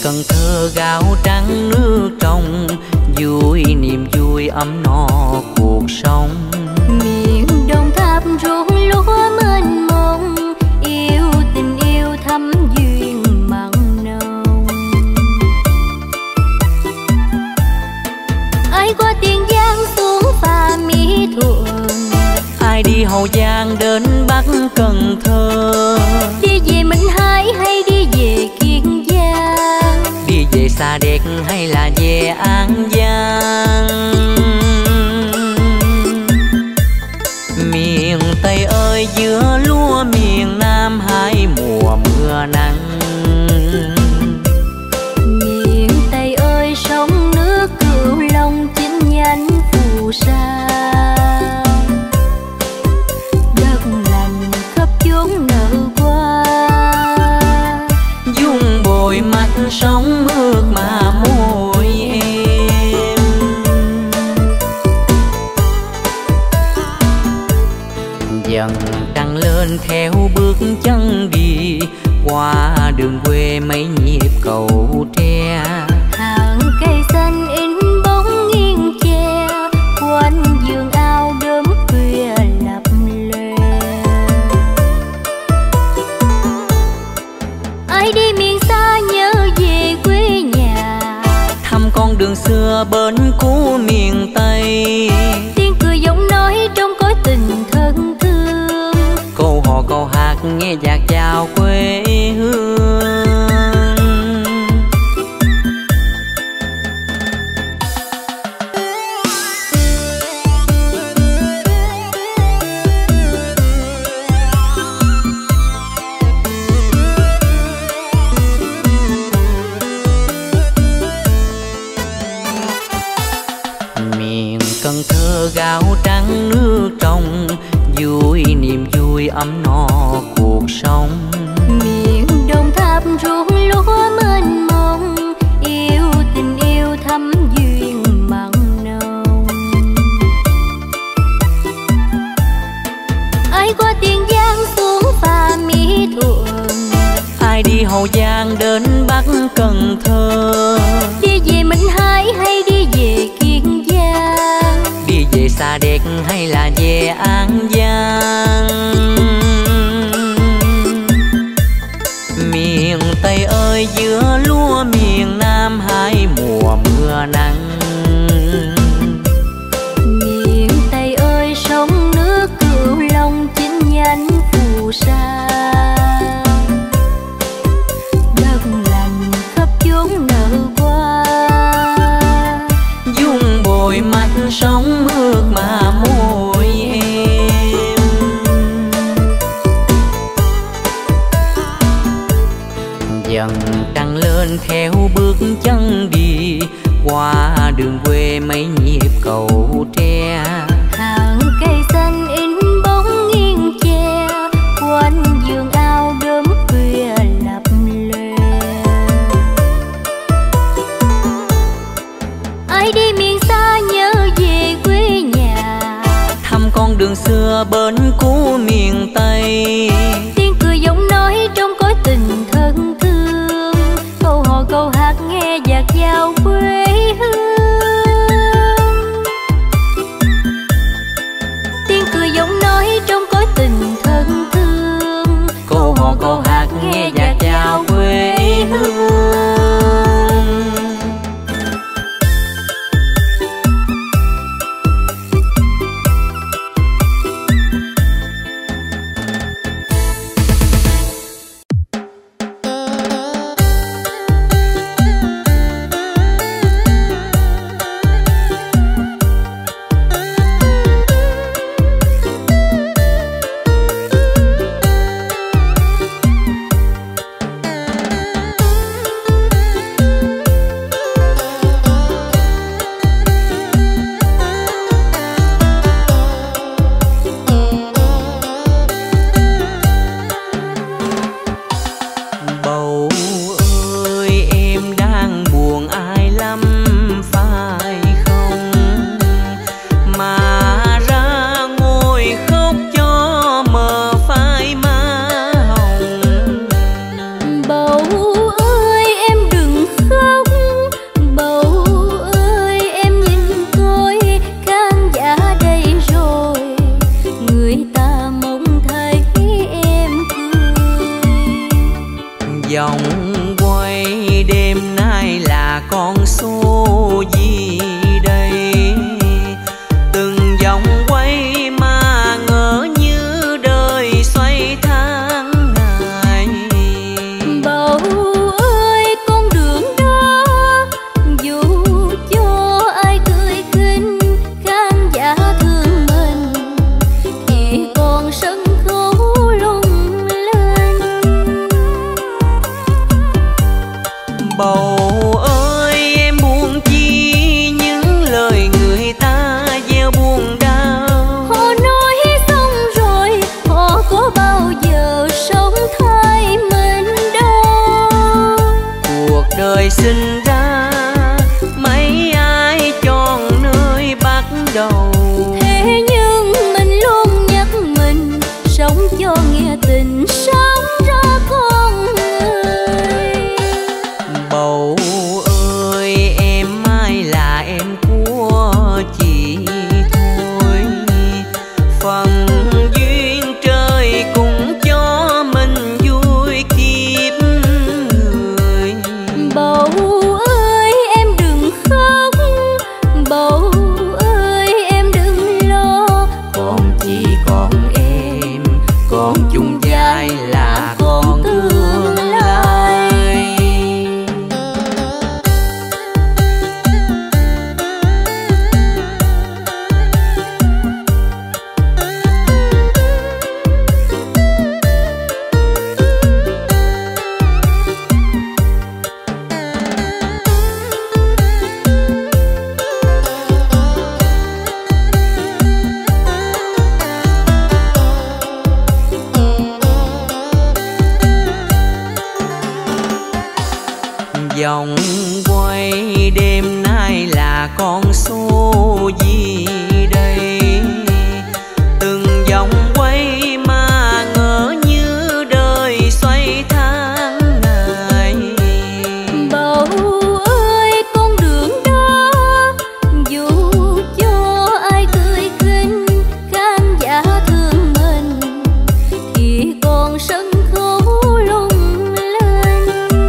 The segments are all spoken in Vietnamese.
Cần Thơ gạo trắng nước trong, vui niềm vui ấm no cuộc sống. Miền Đồng Tháp ruộng lúa mênh mông, yêu tình yêu thắm duyên mặn nồng. Ai qua Tiền Giang xuống phà Mỹ Thuận, ai đi Hậu Giang đến Bắc Cần Thơ. đi về Minh Hải hay đi về Kiên Giang, đi về Sa Đéc hay là về An Giang. Miền Tây ơi giữa lúa miền Nam, hai mùa mưa nắng. miền Tây ơi sông nước Cửu Long chính nhánh phù sa. Đất lành khắp chốn nở qua, Dung bồi mặt sóng ướt mà môi em. Dần trăng lên theo bước chân đi, qua đường quê mấy nhịp cầu tre. hàng cây xanh in bóng nghiêng che, quanh vườn ao đốm khuya lập lòe. Ai đi miền xa nhớ về quê nhà, Thăm con đường xưa bên cũ miền Tây. tiếng cười giọng nói trong cõi tình thân thương, Câu hò câu hát nghe dạt dào quê hương. Miền Cần Thơ gạo trắng nước trong, vui niềm vui ấm no cuộc sống. miền Đồng Tháp ruộng lúa mênh mông, yêu tình yêu thắm duyên mặn nồng. Ai qua Tiền Giang xuống phà Mỹ Thuận, ai đi Hậu Giang đến Bắc Cần Thơ. đi về Minh Hải hay đi về Kiên Giang, đi về Sa Đéc hay là về An Giang. Miền Tây ơi giữa lúa miền Nam, hai mùa mưa nắng. miền Tây ơi sông nước Cửu Long chính nhánh phù sa. Đất lành khắp chốn nở qua, Dung bồi mặt sóng ướt mà môi em. Dần trăng lên theo bước chân đi, qua đường quê mấy nhịp cầu tre. hàng cây xanh in bóng nghiêng che, quanh vườn ao đốm khuya lập lòe. Ai đi miền xa nhớ về quê nhà, Thăm con đường xưa bên cũ miền Tây. tiếng cười giọng nói trong cõi tình thân thương, câu hò câu hát nghe dạt dào quê hương. Tiếng cười giọng nói trong cõi tình thân thương, Câu hò câu hát nghe dạt dào quê hương. Vòng quay đêm nay là con số gì đây? Từng vòng quay mà ngỡ như đời xoay tháng ngày. Bầu ơi con đường đó, dù cho ai cười khinh khán giả thương mình, thì còn sân khấu lung linh. Bầu ơi em buồn chi những lời người ta gieo buồn đau. Họ nói xong rồi, họ có bao giờ sống thay mình đâu. Cuộc đời sinh ra mấy ai chọn nơi bắt đầu. Thế nhưng mình luôn nhắc mình sống cho nghĩa tình, sống ra con người. Bầu ơi em ai là em của chị thôi. Phần duyên trời cũng cho mình vui kiếp người. Bầu ơi em đừng khóc, bầu ơi em đừng lo. Còn chỉ còn em, còn chung vai là con tương lai. Vòng quay đêm nay là con số gì đây? Từng vòng quay mà ngỡ như đời xoay tháng ngày. Bầu ơi con đường đó, dù cho ai cười khinh khán giả thương mình, thì còn sân khấu lung linh.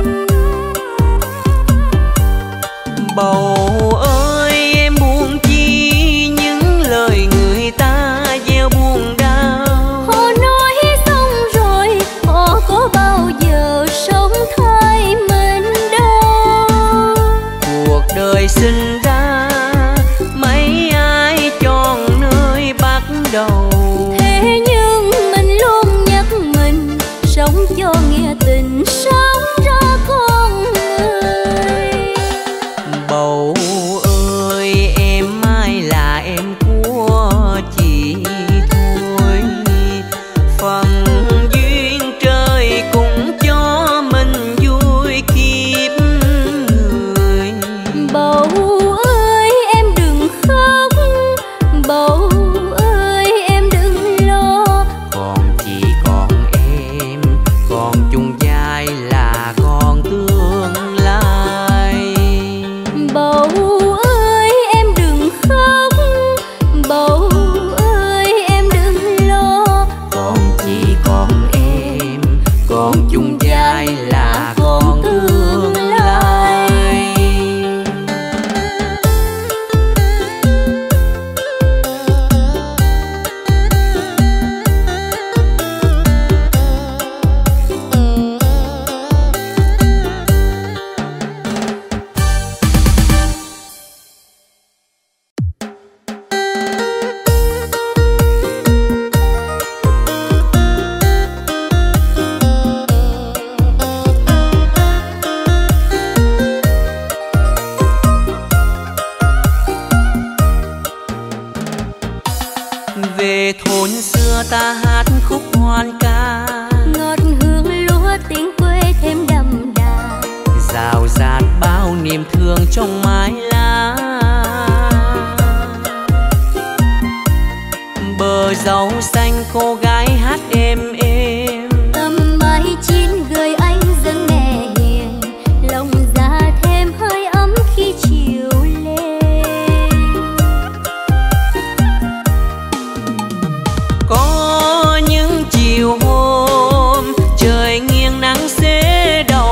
Bầu ơi em buồn chi những lời người ta gieo buồn đau. Họ nói xong rồi, họ có bao giờ sống thay mình đâu. Cuộc đời sinh ra mấy ai chọn nơi bắt đầu. Thế nhưng mình luôn nhắc mình sống cho nghĩa tình, sống ra con người. Bầu ơi em ai là em của chị thôi. Phần duyên trời cũng cho mình vui kiếp người. Bầu ơi em đừng khóc, bầu ơi em đừng lo. Còn chỉ còn em, còn chung vai là con tương lai. Bầu ơi em đừng khóc, bầu ơi em đừng lo. Còn chỉ còn em, còn chung vai là con tương lai. Về thôn xưa ta hát khúc hoan ca, Ngọt hương lúa tiếng quê thêm đậm đà. rào rạt bao niềm thương trong mái lá. Bờ dâu xanh cô gái hát êm êm, Tầm mái chín gửi anh dâng mẹ hiền, lòng già thêm hơi ấm khi chiều lên. có những chiều hôm trời nghiêng nắng xế đầu.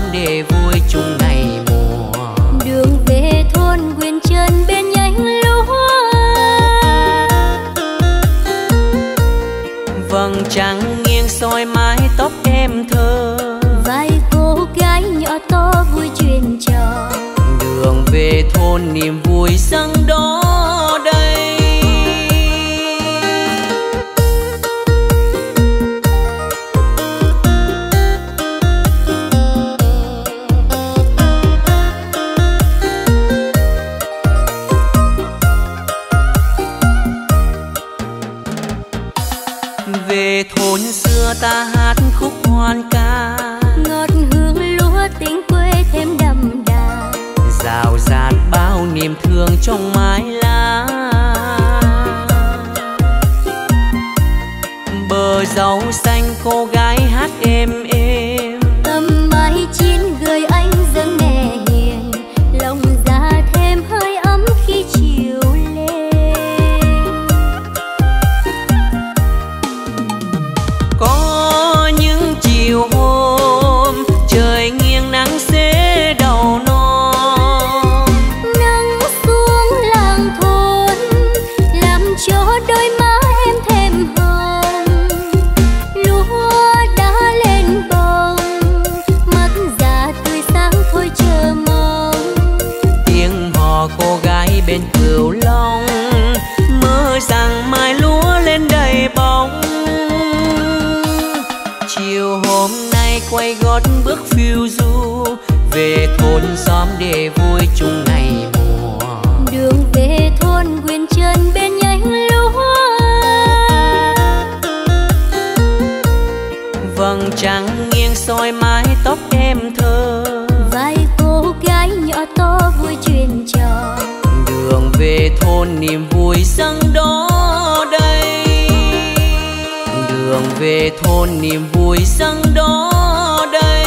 để vui chung ngày mùa. Đường về thôn Quyền Trân bên nhánh lúa. Vầng trăng nghiêng soi mái tóc em thơ. Vai cô gái nhỏ to vui chuyện trò. Đường về thôn niềm vui dâng đó đây. Về thôn xưa ta hát khúc hoan ca. Ngọt hương lúa tiếng quê thêm đậm đà. Rào rạt bao niềm thương trong mái lá. Bờ dâu xanh cô gái hát êm êm. Tầm mái chín gửi anh dâng mẹ hiền. Lòng già thêm hơi ấm khi chiều lên. Có những chiều hôm trời nghiêng nắng xế đầu non. Nắng xuống làng thôn làm cho đôi má em thêm hồng. Lúa đã lên bồng mắt già tươi sáng thôi chờ mong. Tiếng hò cô gái bên Cửu Long mơ rằng mai lúa lên đầy bóng. Chiều hôm nay quay gót bước phiêu du về thôn xóm để vui chung ngày mùa. Đường về thôn Quyền Trân bên nhánh lúa. Vầng trăng nghiêng soi mái tóc em thơ. Vai cô gái nhỏ to vui chuyện trò. Đường về thôn niềm vui dâng đó đây. Đường về thôn niềm vui dâng đó đây.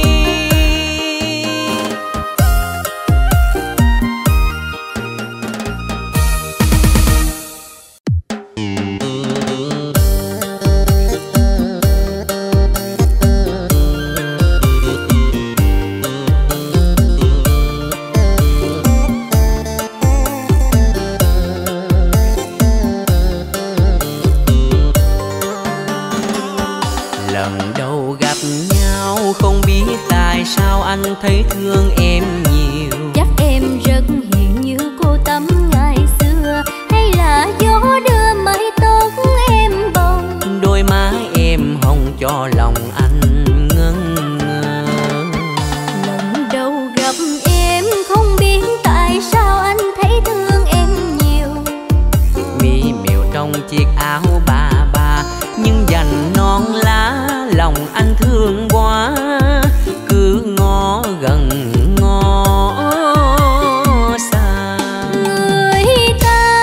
Lần đầu gặp nhau không biết tại sao anh thấy thương em nhiều. Chắc em rất hiền như cô Tấm ngày xưa. Hay là gió đưa mây tóc em bồng. Đôi má em hồng cho lòng anh ngân ngơ. Lần đầu gặp em không biết tại sao anh thấy thương em nhiều. Mi miều trong chiếc áo bà nhưng dành non lá lòng anh thương quá. Cứ ngó gần ngó xa. Người ta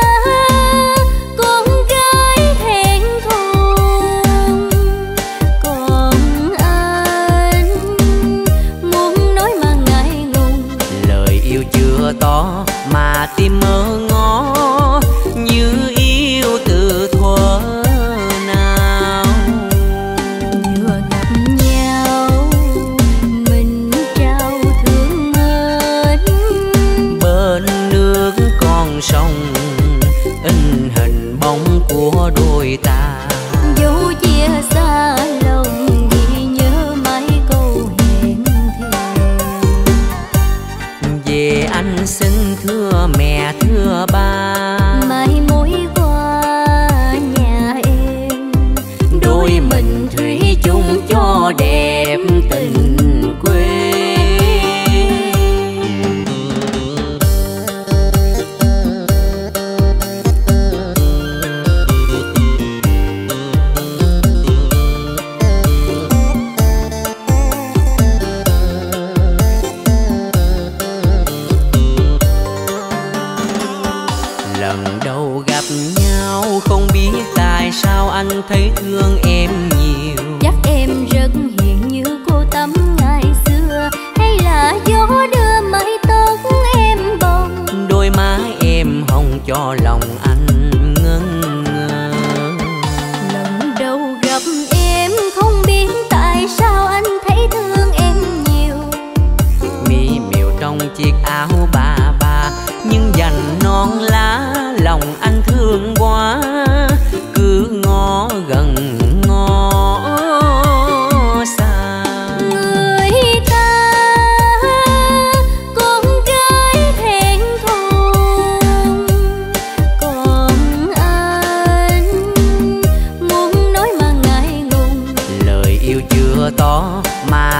con gái hẹn thùng. Còn anh muốn nói mà ngại ngùng. Lời yêu chưa to mà tim mơ ngó. Như yêu từ thuở nào. Vừa gặp nhau mình trao thương mến. Bên nước con sông in hình bóng của đôi ta. Dẫu chia xa lòng ghi nhớ mãi câu hẹn thề. Về anh xin thưa mẹ thưa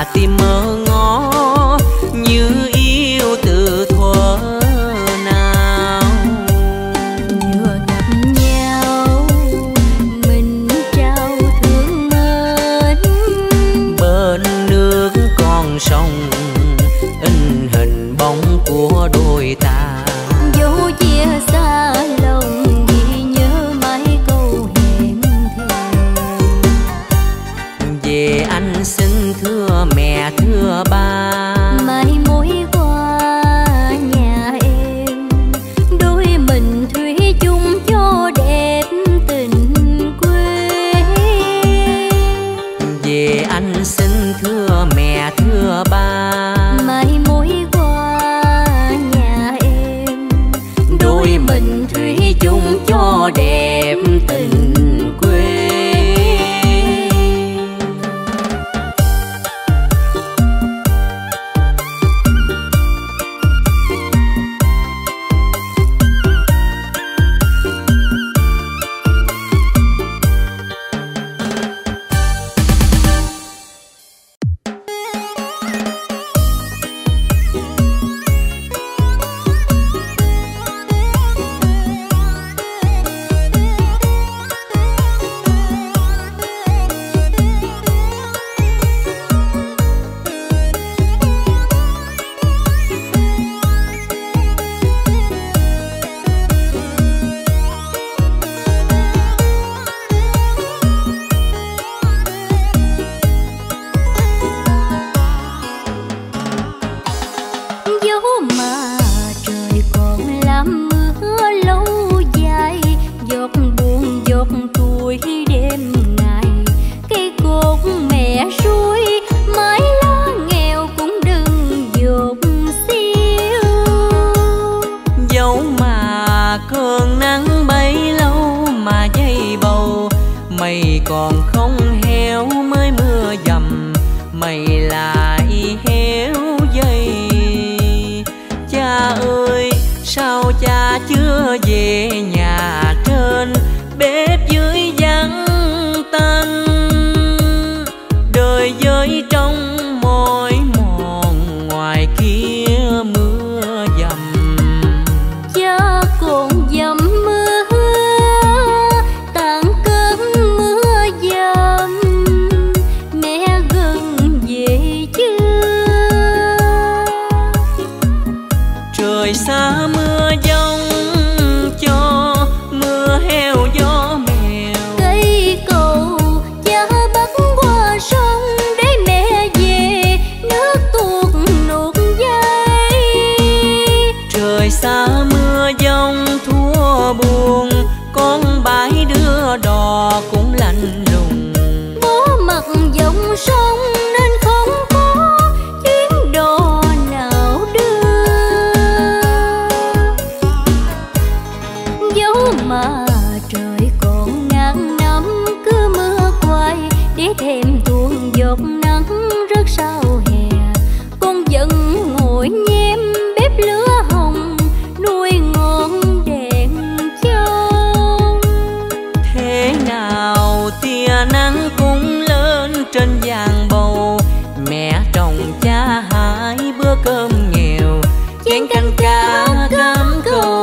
tim mơ ngó như yêu từ thuở nào. Vừa gặp nhau mình trao thương mến, bên nước con sông in hình bóng của đôi ta. dẫu chia xa lòng vì nhớ mãi câu hẹn thề. Về anh xin thưa mẹ thưa ba, mãi mối qua nhà em, đôi mình thủy chung cho đẹp tình quê. về anh xin thưa mẹ thưa ba, mãi mối qua nhà em, đôi mình thủy chung cho đẹp tình quê. dẫu mà trời còn làm mưa lâu dài, giọt buồn giọt tuổi đêm ngày, cây cột mẹ suối mái lá nghèo cũng đừng dột xiêu. Dẫu mà cơn nắng bấy lâu mà dây bầu, mây còn không héo mới mưa dầm, mây lại héo dây. Cha ơi sao cha chưa về nhà trên, bếp dưới vắng tanh, đời với trong mỏi mòn ngoài kia mưa dầm. Cha còn dầm mưa tàn cơn mưa dầm, mẹ gần về chưa? Trời xa mưa giông cho mưa heo gió mèo, Cây cầu cha bắt qua sông để mẹ về, nước tuột nụt dây. trời xa mưa giông thua buồn, con bãi đưa đò cũng lạnh lùng. Bó mặt dòng sông nên không có chuyến đò nào đưa. Dẫu mà trời còn ngàn năm cứ mưa quay, để thêm tuôn giọt nắng rất sao hè, con vẫn ngồi nhem bếp lửa hồng nuôi ngọn đèn chông. Thế nào tia nắng cũng lên trên vàng bầu, mẹ chồng cha hai bữa cơm nghèo, chén canh cá cám câu.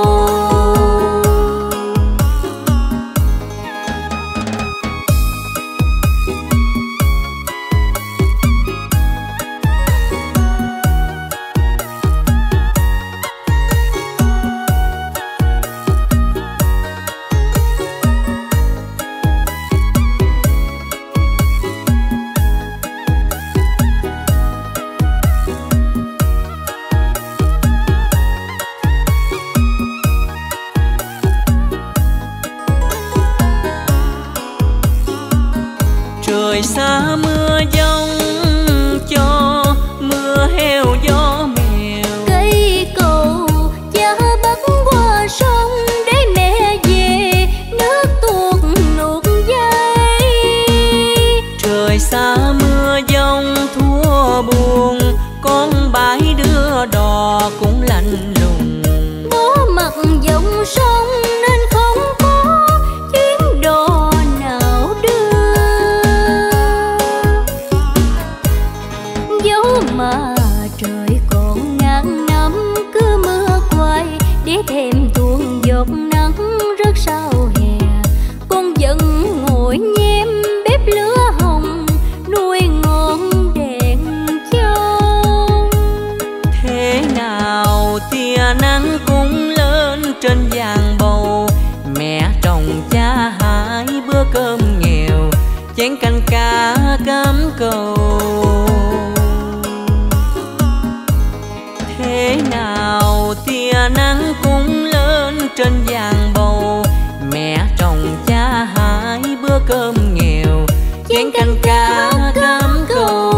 Trời xa mưa giông cho mưa heo gió mèo, Cây cầu cha bắt qua sông để mẹ về, nước tuột nụt dây. trời xa mưa giông thua buồn, con bãi đưa đò cũng lạnh lùng. Bó mặt dòng sông nên không có chuyến đò nào đưa. dấu mà trời còn ngàn năm cứ mưa quay để thêm tuôn giọt nắng rất sao hè. Con vẫn ngồi nhem bếp lửa hồng nuôi ngọn đèn chông. Thế nào tia nắng cũng lên trên giàn bầu, mẹ trồng cha hái bữa cơm nghèo, chén canh cá cám cầu. Thế nào tia nắng cũng lên trên giàn bầu, mẹ trồng cha hái bữa cơm nghèo, chén canh cá cám cầu.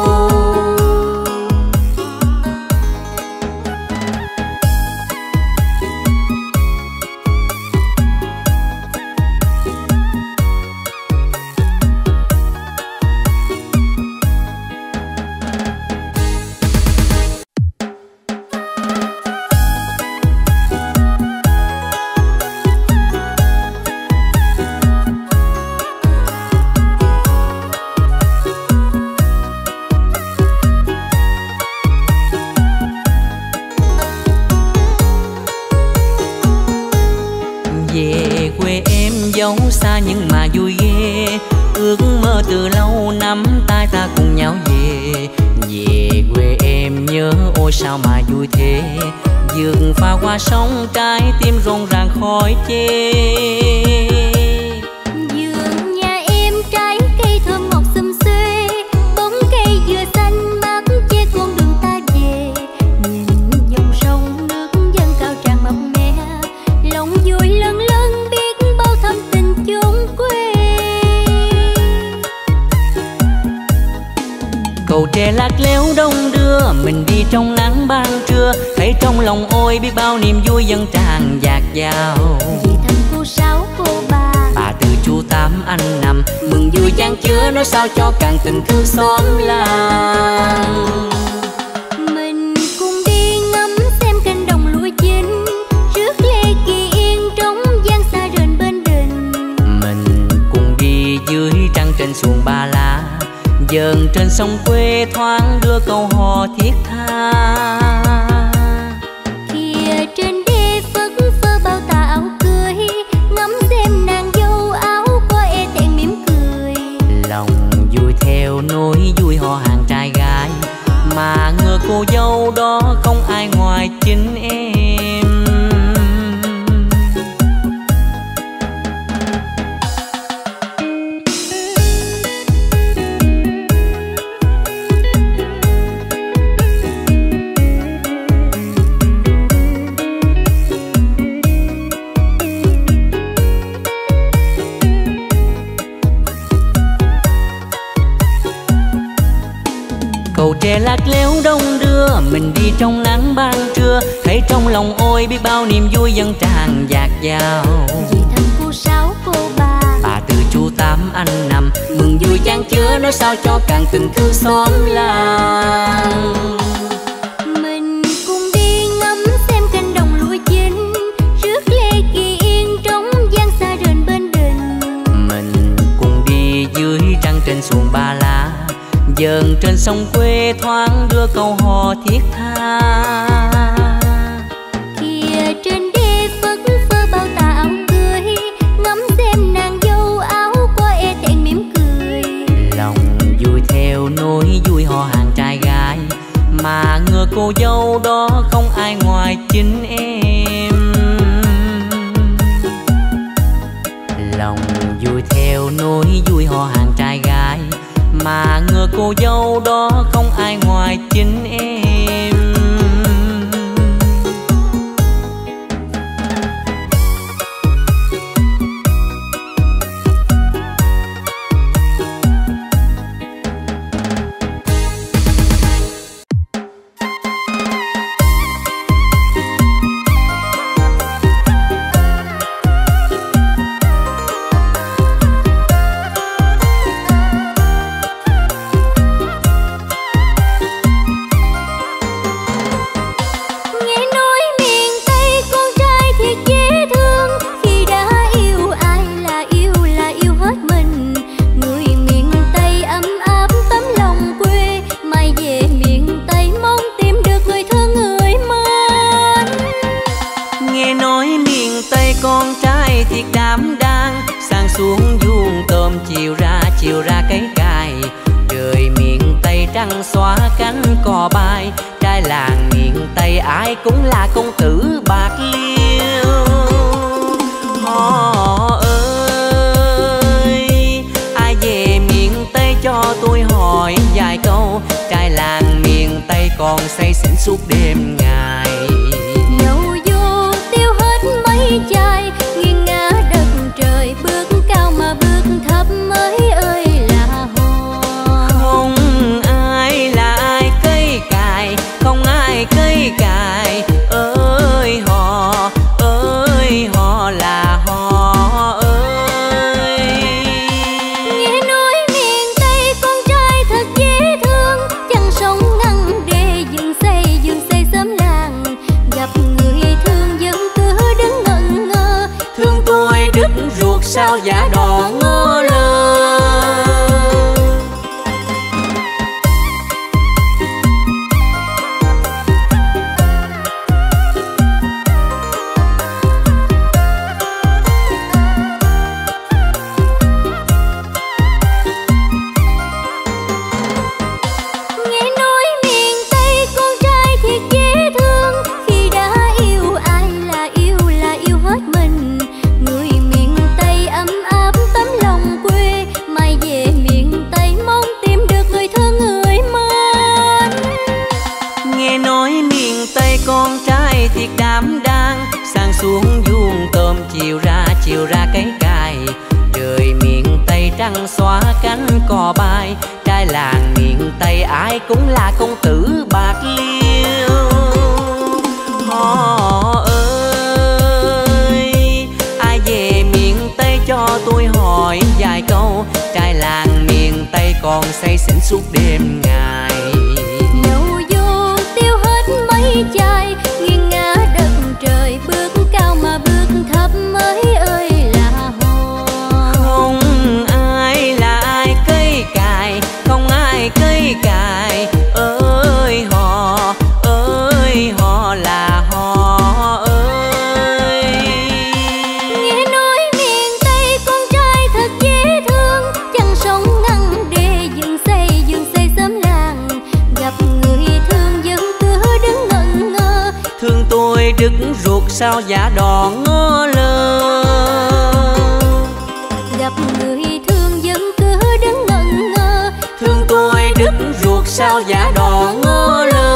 Dấu xa nhưng mà vui ghê, ước mơ từ lâu nắm tay ta cùng nhau về. Về quê em nhớ ôi sao mà vui thế, vườn pha qua sông trái tim rộn ràng khói chê. Vườn nhà em trái cây thơm ngọt xum xuê, bóng cây dừa xanh mát che con đường ta về. Nhìn dòng sông nước dâng cao tràn mập mè, lòng vui lân lân biết bao thâm tình chốn quê. Cầu tre lạc léo đông đưa mình đi trong nắng ban trưa, thấy trong lòng ôi biết bao niềm vui dâng tràn dạt dào. Vì thăm cô Sáu cô bà từ chú Tám anh Năm, mừng vui chan chứa nói sao cho càng tình thương xóm làng. Mình cùng đi ngắm xem cánh đồng lúa chín, rước lê kỳ yên trong gian xa rền bên đình. Mình cùng đi dưới trăng trên xuồng ba lá, dần trên sông quê thoáng đưa câu hò thiết tha. Kìa trên đê phất phơ bao tà áo cưới, ngắm xem nàng dâu áo qua e thẹn mỉm cười. Lòng vui theo nỗi vui hò hàng trai gái, mà ngờ cô dâu đó không ai ngoài chính em. Cầu tre lạc léo đông đưa mình đi trong nắng ban trưa, thấy trong lòng ôi biết bao niềm vui dâng tràn dạt dào. Vì thăm cô Sáu cô bà từ chú Tám anh Năm, mừng vui chan chứa nói sao cho càng tình thương xóm làng. Mình cùng đi ngắm xem cánh đồng lúa chín, rước lê kỳ yên trong gian xa rền bên đình. Mình cùng đi dưới trăng trên xuồng ba lá, dần trên sông quê thoáng đưa câu hò thiết tha. Kìa trên đê phất phơ bao tà áo cưới, ngắm xem nàng dâu áo qua e thẹn mỉm cười. Lòng vui theo nỗi vui hò hàng trai gái, mà ngờ cô dâu đó không ai ngoài chính em. Lòng vui theo nỗi vui hò hàng trai gái, mà ngờ cô dâu đó không ai ngoài chính em. xuống vuông tôm chiều ra cấy cài. Trời miền Tây trăng xóa cánh cò bay, trai làng miền Tây ai cũng là công tử bạc liêu. Họ ơi, ai về miền Tây cho tôi hỏi vài câu, trai làng miền Tây còn say xỉn suốt đêm ngày. Nhậu vô tiêu hết mấy chai, nghiêng ngả đất trời, bước cao mà bước thấp mới ơi là hò. Không ai là ai cây cài, không ai cây cài, ơi họ là họ ơi. Nghe nói miền Tây con trai thật dễ thương, chẳng sống ngăn đê dựng xây xóm làng. Gặp người thương vẫn cứ đứng ngẩn ngơ, Thương tôi đứt ruột sao giả đò ngó lơ. nghe nói miền Tây con trai thiệt dễ thương, khi đã yêu ai là yêu hết mình. Người miền Tây ấm áp tấm lòng quê, mai về miền Tây mong tìm được người thương người mến. Nghe nói miền Tây con trai thiệt đảm đang, sang xuống vuông tôm chiều ra cấy cài. Trời miền Tây trăng xóa cánh cò bay, trai làng miền Tây ai cũng là công tử bạc liêu. Họ ơi, ai về miền Tây cho tôi hỏi vài câu, trai làng miền Tây còn say xỉn suốt đêm ngày. Nhậu vô tiêu hết mấy chai, nghiêng ngả đất trời, bước cao mà bước thấp mới ơi là hò. Không ai là ai cây cài, không ai cây cài, ơi họ là họ ơi. Nghe nói miền Tây con trai thật dễ thương, chẳng sống ngăn đê dựng xây xóm làng. Gặp người thương vẫn cứ đứng ngẩn ngơ, Thương tôi đứt ruột sao giả đò ngó lơ. gặp người thương vẫn cứ đứng ngẩn ngơ, Thương tôi đứt ruột sao giả đò ngó lơ.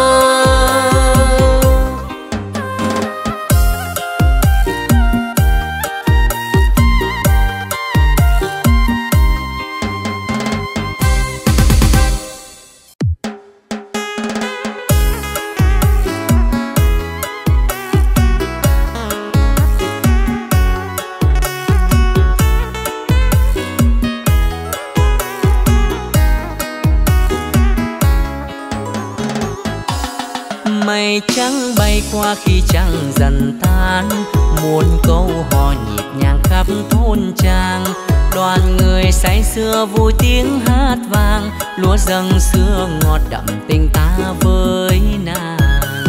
Mây trắng bay qua khi trăng dần tan, muôn câu hò nhịp nhàng khắp thôn trang. Đoàn người say sưa vui tiếng hát vang, lúa dâng xưa ngọt đậm tình ta với nàng.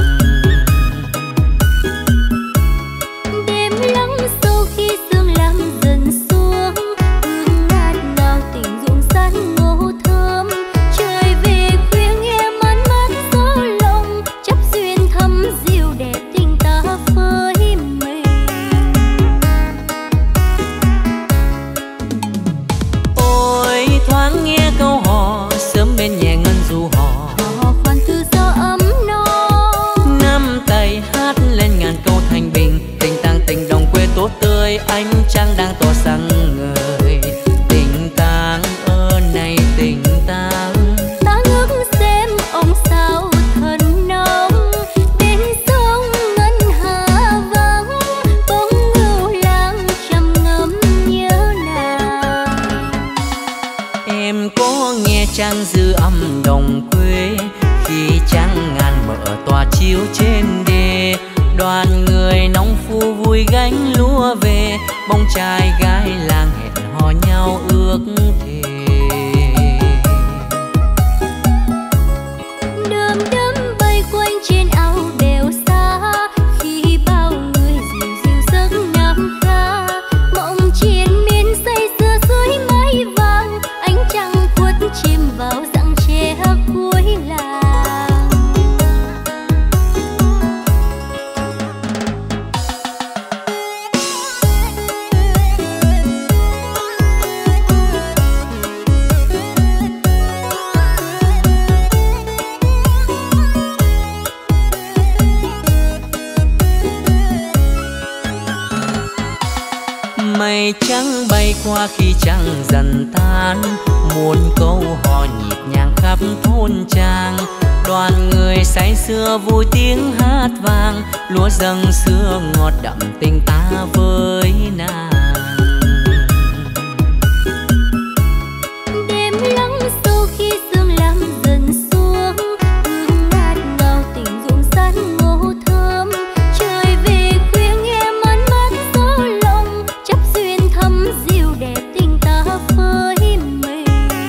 đêm lắng sâu khi sương lam dần xuống, hương ngát ngào tình ruộng xanh ngô thơm. Trời về khuya nghe mát mát gió lộng, chấp duyên thắm dịu đẹp tình ta với mình. Ôi thoáng nghe câu hò sớm bên nhẹ ngân du hò, Hò khoan thư gió ấm no, năm tay hát lên ngàn câu thanh bình. Tình tang tình đồng quê tốt tươi, ánh trăng đang tỏ sáng ngời. Tình tang ơ này tình tang, ta ngước xem ông sao thần nóng. Đến sông ngân hà vắng, bóng ngưu lang trầm ngâm nhớ nàng. em có nghe trang dư âm đồng quê, khi trăng ngàn mở tỏa chiếu trên đê. Đoàn người nông phu vui gánh lúa về, bông trai gái làng hẹn hò nhau ước thề. Đơm đớm bay quanh trên áo đèo xa, khi bao người dịu dịu giấc ngắm ca. Mộng triền miên say sưa ngày trắng bay qua khi trăng dần tan, muôn câu hò nhịp nhàng khắp thôn trang. Đoàn người say sưa vui tiếng hát vang, lúa dâng xưa ngọt đậm tình ta với nàng. Đêm lắng sâu khi sương lam dần xuống, hương ngát ngào tình ruộng xanh ngô thơm. Trời về khuya nghe man mát gió lộng, chấp duyên thắm dịu đẹp tình ta với mình.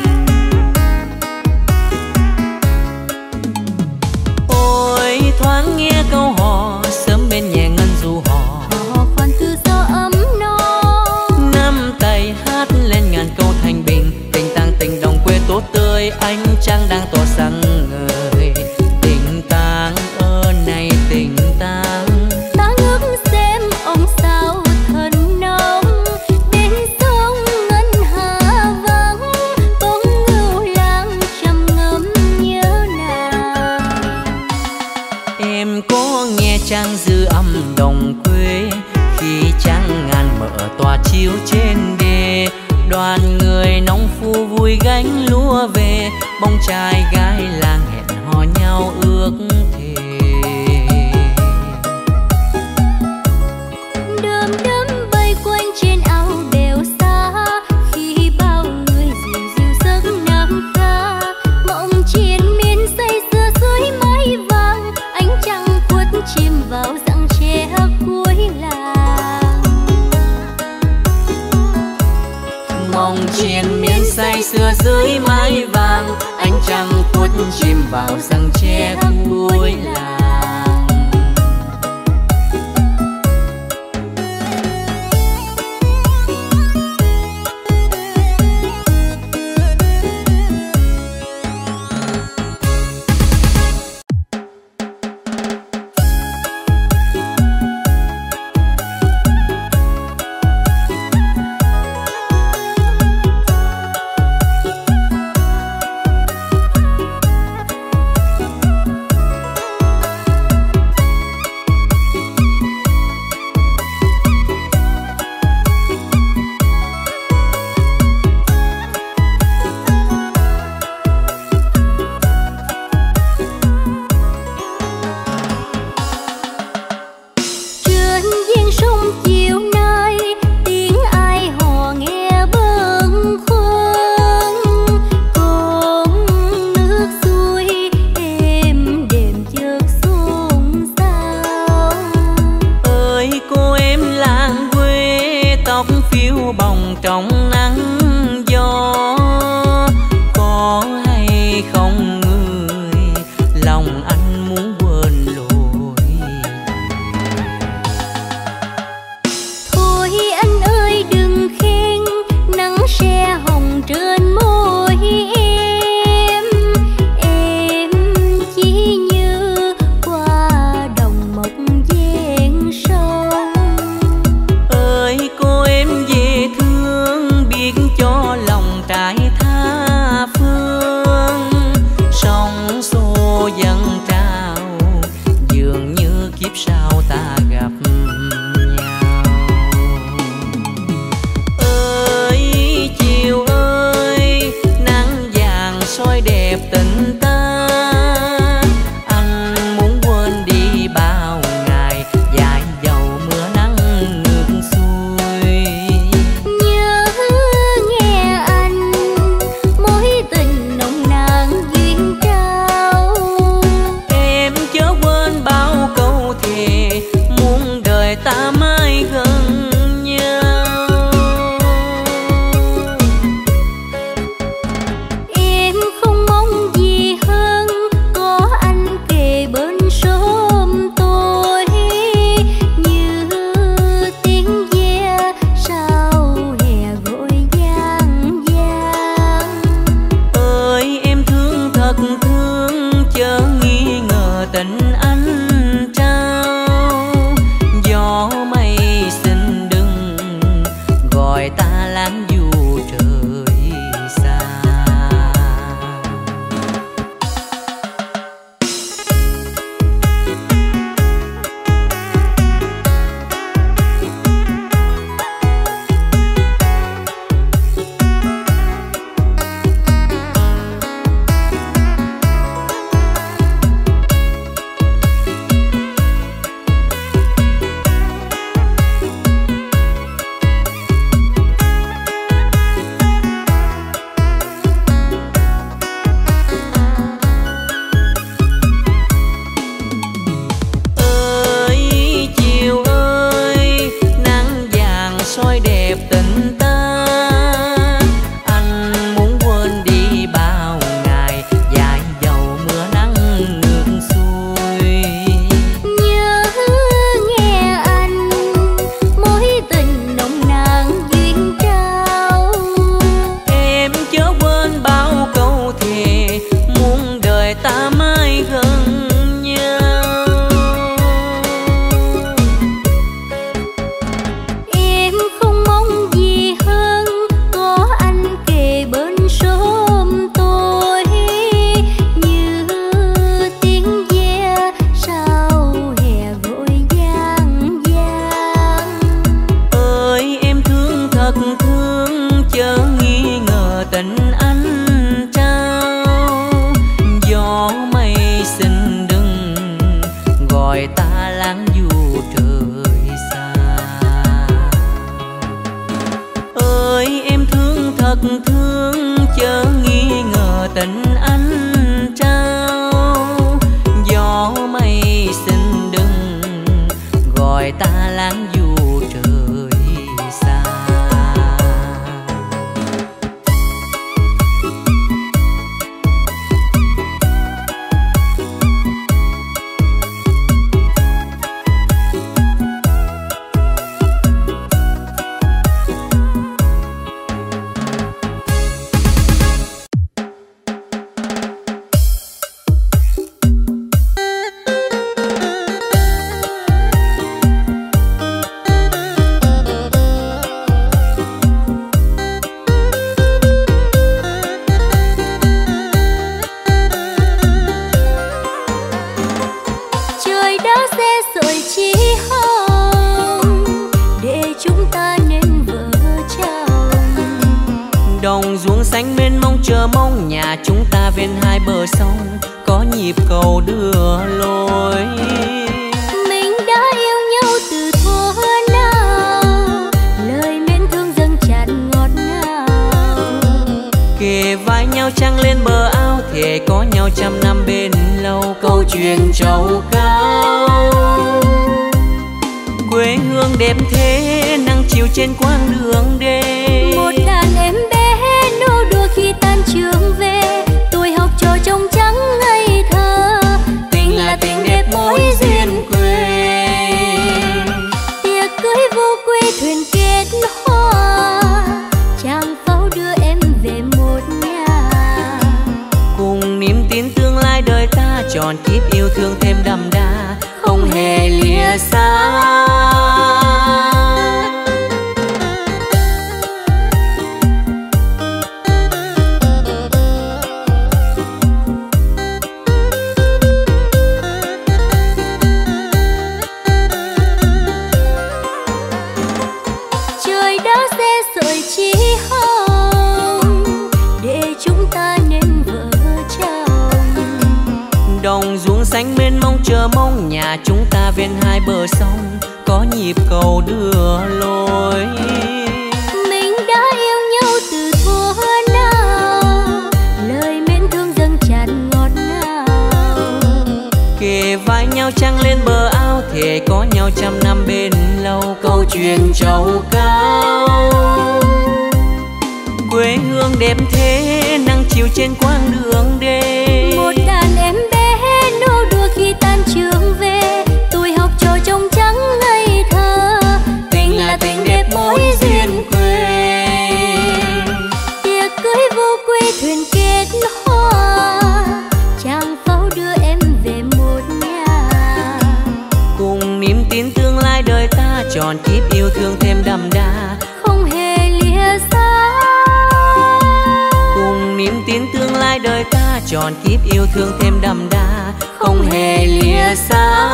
Ôi thoáng nghe câu hò sớm bên nhẹ ngân du hò, Hò khoan thư gió ấm no. nắm tay hát lên ngàn câu thanh bình. Tình tang tình đồng quê tốt tươi, ánh trăng đang tỏa sáng ngời. Tình tang ơ này tình tang, Ta ngước xem ông sao thần nông, đến sông ngân hà vắng, bóng ngưu lang trầm ngâm nhớ nàng. em có nghe trang dư âm đồng quê, khi trăng ngàn mở tỏa chiếu trên đê. Đoàn người nông phu vui gánh lúa về, bông trai gái làng hẹn hò nhau ước thề. Đơm đớm bay quanh trên áo bèo xa, khi bao người dịu dịu giấc nam ca. Mộng triền miên say sưa dưới mái vàng, ánh trăng khuất chìm vào rặng tre cuối làng. Mong triền miên say sưa dưới mái vàng, ánh trăng khuất chìm vào rặng tre cuối làng. Trên giếng sông chiều nay, tiếng ai hò nghe bâng khuâng. Con nước xuôi êm đềm chợt xôn xao. Ơi cô em làng quê, tóc phiêu bồng trong nắng gió. Có hay không người, lòng anh muốn quên lối. Thôi anh ơi đừng khen, nắng se hồng trên môi em. Em chỉ như qua đồng mộc ven sông. Ơi cô em dễ thương, biết cho lòng trái tha phương. Sóng xô dâng trào, dường như kiếp sau ta gặp nhau. Ơi chiều ơi, nắng vàng soi đẹp tình ta. Anh muốn quên đi bao ngày, dài dầu mưa nắng ngược xuôi. Nhớ nghe anh, mối tình nồng nàn duyên trao. Em chớ quên bao câu thề, gọi ta lãng du trời xa. Ơi em thương thật thương, chớ nghi ngờ tình anh trao. Gió mây xin đừng gọi ta lãng du trời xa. Xanh mênh mông chờ mong nhà chúng ta bên hai bờ sông, có nhịp cầu đưa lối. Mình đã yêu nhau từ thuở nào, lời mến thương dâng tràn ngọt ngào. Kề vai nhau trăng lên bờ ao, thề có nhau trăm năm bên lâu, câu chuyện trầu cao. Quê hương đẹp thế nắng chiều trên quãng đường đê. Một đàn em bé nô đùa khi tan trường về, tuổi học trò trong trắng ngây thơ. Tình là tình đẹp mối duyên quê. Tiệc cưới vô quê thuyền kết hoa, chàng pháo đưa em về một nhà. Cùng niềm tin tương lai đời ta, tròn kiếp yêu thương thêm đậm đà, không hề lìa xa. Xanh mênh mông chờ mong nhà chúng ta bên hai bờ sông, có nhịp cầu đưa lối. Mình đã yêu nhau từ thuở nào, lời mến thương dâng tràn ngọt ngào. Kề vai nhau trăng lên bờ ao, thề có nhau trăm năm bên lâu, câu chuyện trầu cao. Quê hương đẹp thế nắng chiều trên quãng đường đê. Một đàn em bé nô đùa khi tan trường về, tuổi học trò trong trắng ngây thơ. Tình là tình đẹp mối duyên quê. Tiệc cưới vô quê thuyền kết hoa, chàng pháo đưa em về một nhà. Cùng niềm tin tương lai đời ta, tròn kiếp yêu thương thêm đậm đà, không hề lìa xa. Cùng niềm tin tương lai đời ta, tròn kiếp yêu thương thêm đậm đà, không hề lìa xa.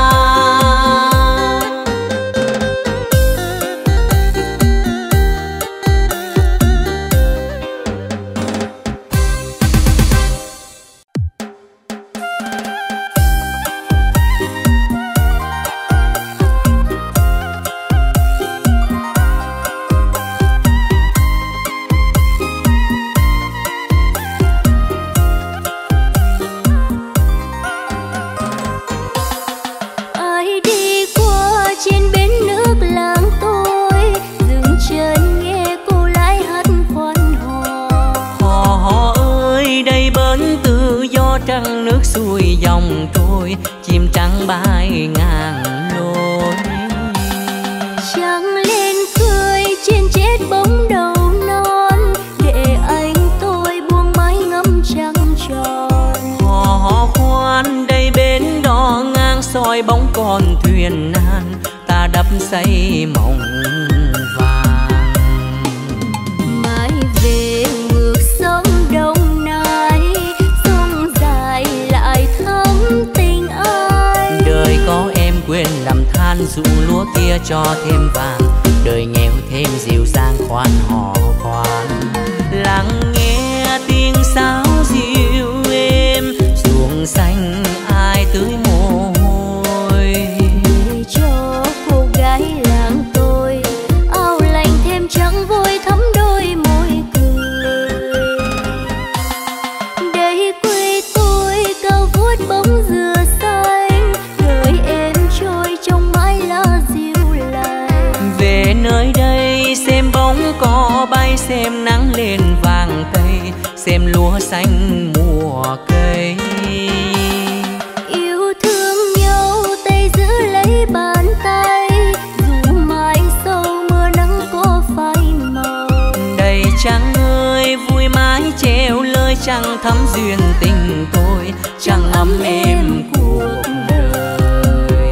Trăng nước xuôi dòng trôi, chim trắng bay ngang lối. Trăng lên cười trên chết bóng đầu non, để anh tôi buông mái ngắm trăng tròn. Hò khoan đây bến đò ngang soi bóng con thuyền nan, ta đắp xây mộng vàng. Mãi về ngược sông Đông Nai, sông dài lại thắm tình ai. Đời có em quên làm than, ruộng lúa kia cho thêm vàng. Đời nghèo thêm dịu dàng khoan hò khoan. Lắng nghe tiếng sáo dịu êm, ruộng xanh ai tưới mồ hôi. xanh mùa cây. Yêu thương nhau tay giữ lấy bàn tay, dù mai sau mưa nắng có phai màu. Đầy trăng ơi vui mãi treo lời trăng thắm duyên tình tôi, trăng ấm êm cuộc đời.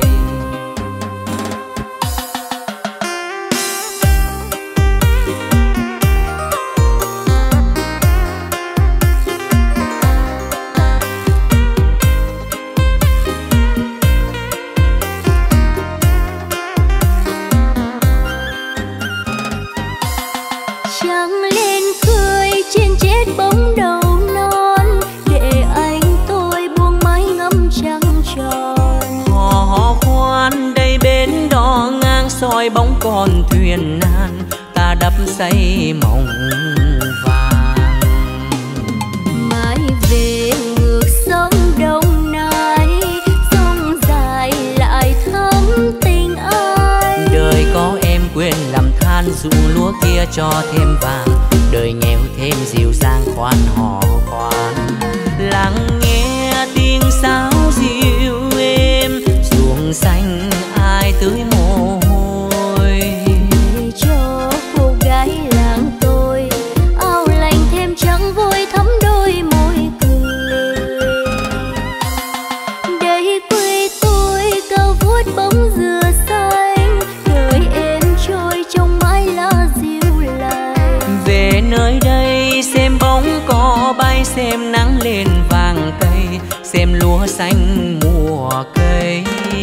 Trăng lên cười trên chết bóng đầu non, để anh tôi buông mái ngắm trăng tròn. Hò khoan đây bến đò ngang soi bóng con thuyền nan, ta đắp say mộng vàng. Mãi về ngược sông Đông Nai, sông dài lại thắm tình ai. Đời có em quên làm than, ruộng lúa kia cho thêm vàng. Đời nghèo thêm dịu dàng khoan hò khoan. Lắng nghe tiếng sáo dịu êm, ruộng xanh ai tưới mồ hôi. Để cho cô gái làng tôi áo lành thêm trắng vôi thắm đôi môi cười. Đây quê tôi cao vút bóng dừa xanh, đời êm trôi trong mái lá dịu lành. Về nơi đây xem bóng cỏ bay, xem nắng lên vàng cây, xem lúa xanh mùa cây.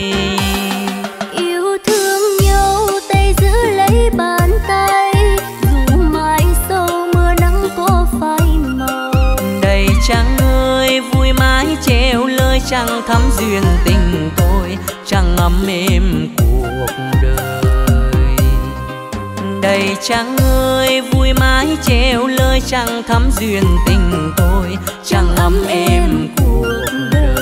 Yêu thương nhau tay giữ lấy bàn tay, dù mai sau mưa nắng có phai màu. Đầy trăng ơi vui mãi treo lời trăng thắm duyên tình tôi, trăng ấm êm cuộc đời. Đầy trăng ơi vui mãi treo lời trăng thắm duyên tình tôi, trăng ấm êm cuộc đời.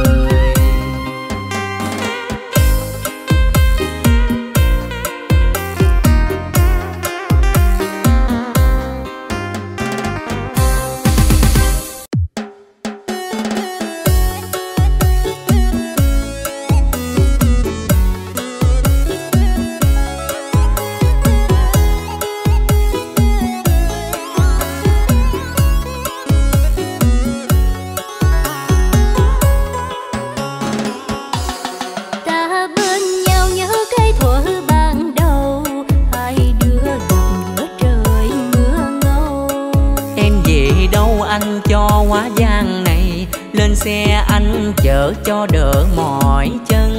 Ta bên nhau nhớ cái thuở ban đầu, hai đứa gặp giữa trời mưa ngâu. Em về đâu anh cho hóa giang này, lên xe anh chở cho đỡ mỏi chân.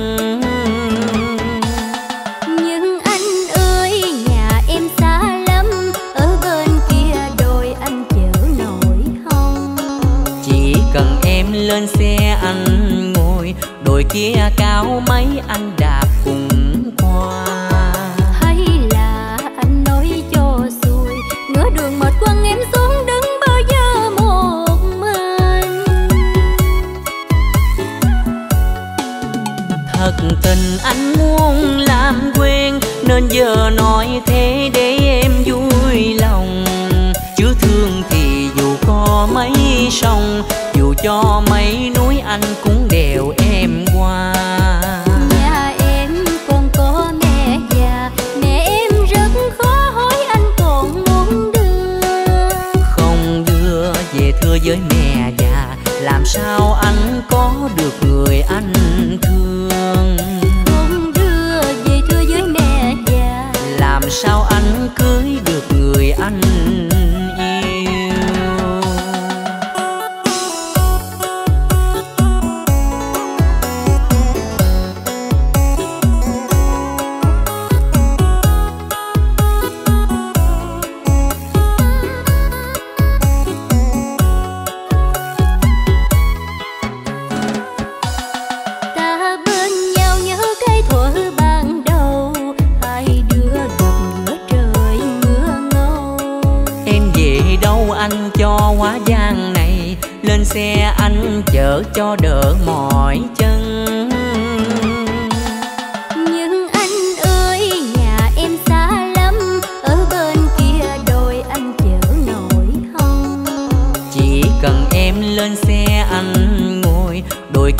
Nhưng anh ơi nhà em xa lắm, ở bên kia đồi anh chở nổi hông. Chỉ cần em lên xe anh ngồi, đồi kia cao mấy anh đạp cùng qua. Hay là anh nói cho xuôi, nửa đường mệt quăng em xuống đứng bơ vơ một mình. Thật tình anh muốn làm quen, nên giờ nói thế để em vui lòng. Chứ thương thì dù có mấy sông, dù cho mấy núi anh cũng đèo em qua. Nhà em còn có mẹ già, mẹ em rất khó hỏi anh còn muốn đưa. Không đưa về thưa với mẹ già, làm sao anh có được người anh thương. Không đưa về thưa với mẹ già, Làm sao anh cưới được người anh yêu. ta bên nhau nhớ cái thuở ban đầu, hai đứa gặp giữa trời mưa ngâu. Em về đâu anh cho hóa giang này, lên xe anh chở cho đỡ mỏi chân. Nhưng anh ơi nhà em xa lắm, ở bên kia đồi anh chở nổi hông. Chỉ cần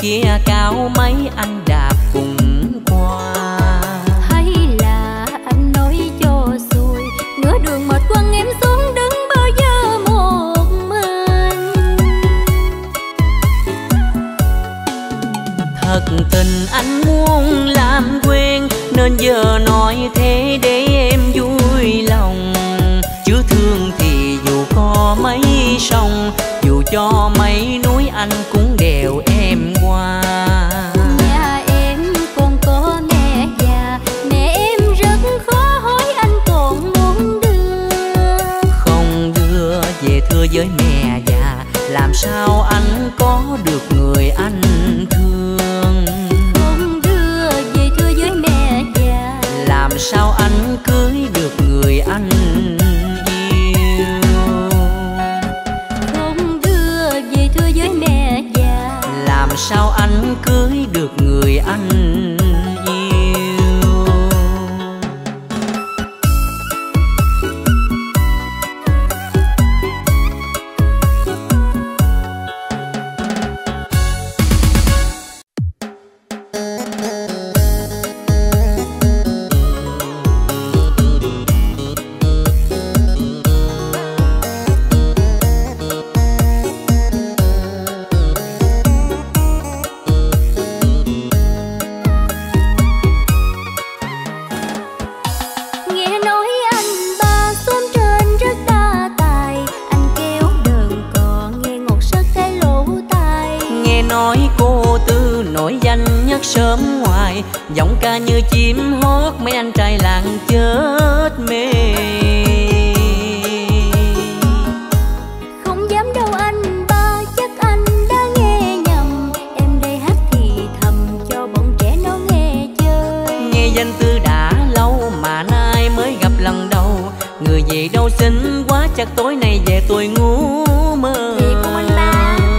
kia cao mấy anh đạp cùng qua. Hay là anh nói cho xuôi, nửa đường mệt quăng em xuống đứng bơ vơ một mình. Thật tình anh muốn làm quen nên giờ nói thế để em vui lòng. Chứ thương thì dù có mấy sông, dù cho mấy núi anh cũng đèo em qua. Nhà em còn có mẹ già, mẹ em rất khó hỏi anh còn muốn đưa. Không đưa về thưa với mẹ già, làm sao anh có được người anh thương. Không đưa về thưa với mẹ già, làm sao anh cưới được người anh yêu. không đưa về thưa với mẹ già, làm sao anh cưới được người anh yêu. nghe nói anh ba xóm trên rất đa tài, anh kéo đờn cò nghe ngọt rất cái lỗ tai. Nghe nói cô Tư nổi danh nhất sớm ngoài, giọng ca như chim hót mấy anh trai làng chết mê. Không dám đâu anh ba, chắc anh đã nghe nhầm, em đây hát thì thầm cho bọn trẻ nó nghe chơi. Nghe danh Tư đã lâu mà nay mới gặp lần đầu, người về đâu xinh quá chắc tối nay về tôi ngủ mơ. Thì không anh ba.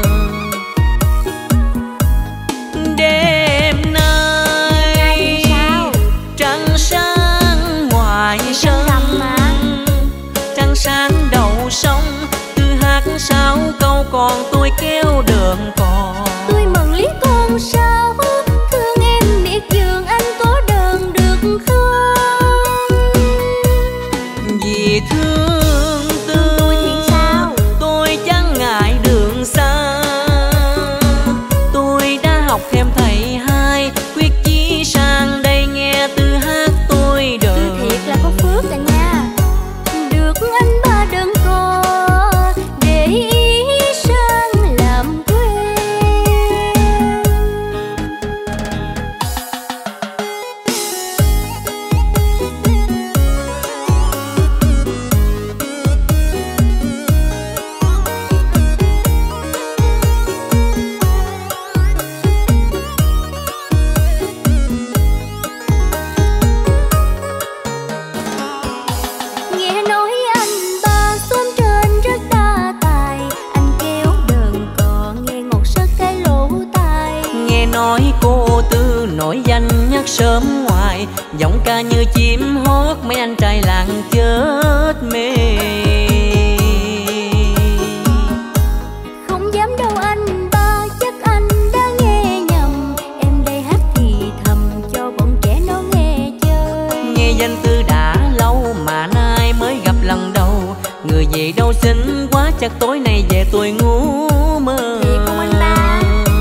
Đêm nay sao? trăng sáng ngoài sân, mà. trăng sáng đầu sông, Tư hát sáu câu còn tôi kéo đờn cò. Tôi mừng lý con sao, thương em miệt vườn anh có đờn được không? Vì thương Tư Tôi thì sao? tôi chẳng ngại đường xa. Tôi đã học thêm thầy hai, quyết chí sang đây nghe Tư hát tôi Tôi đờn. thiệt là có phước à nha, được anh ba đờn cò để ý sang làm quen. Nghe nói anh ba xóm trên rất đa tài, anh kéo đờn cò nghe ngọt rất cái lỗ tai. Nghe nói cô Tư nổi danh nhất sớm ngoài, giọng ca như chim hót mấy anh trai làng chết mê. Không dám đâu anh ba, chắc anh đã nghe nhầm, em đây hát thì thầm cho bọn trẻ nó nghe chơi. Nghe danh Tư đã lâu mà nay mới gặp lần đầu, người về đâu xinh quá chắc tối nay về tôi ngủ mơ. Thì không anh ba.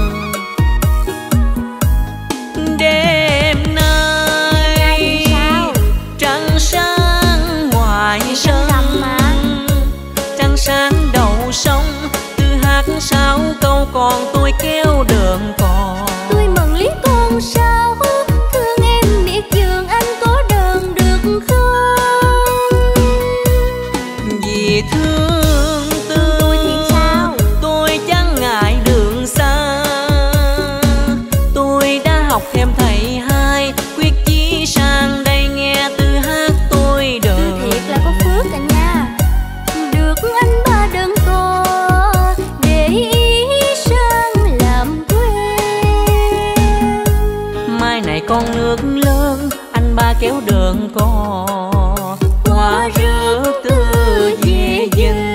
Đêm nay sao? trăng sáng ngoài sân, mà. trăng sáng đầu sông, Tư hát sáu câu còn tôi kéo đờn cò. Tôi mừng lý con sao, thương em miệt vườn anh có đờn được không? Vì thương Tư Tôi thì sao? tôi chẳng ngại đường xa. Tôi đã học thêm thầy hai, quyết chí sang đây nghe Tư hát tôi Tôi đờn. thiệt là có phước à nha, được anh ba đờn cò để ý sang làm quen. Mai này con nước lớn, anh ba kéo đờn cò qua rước Tư về dinh.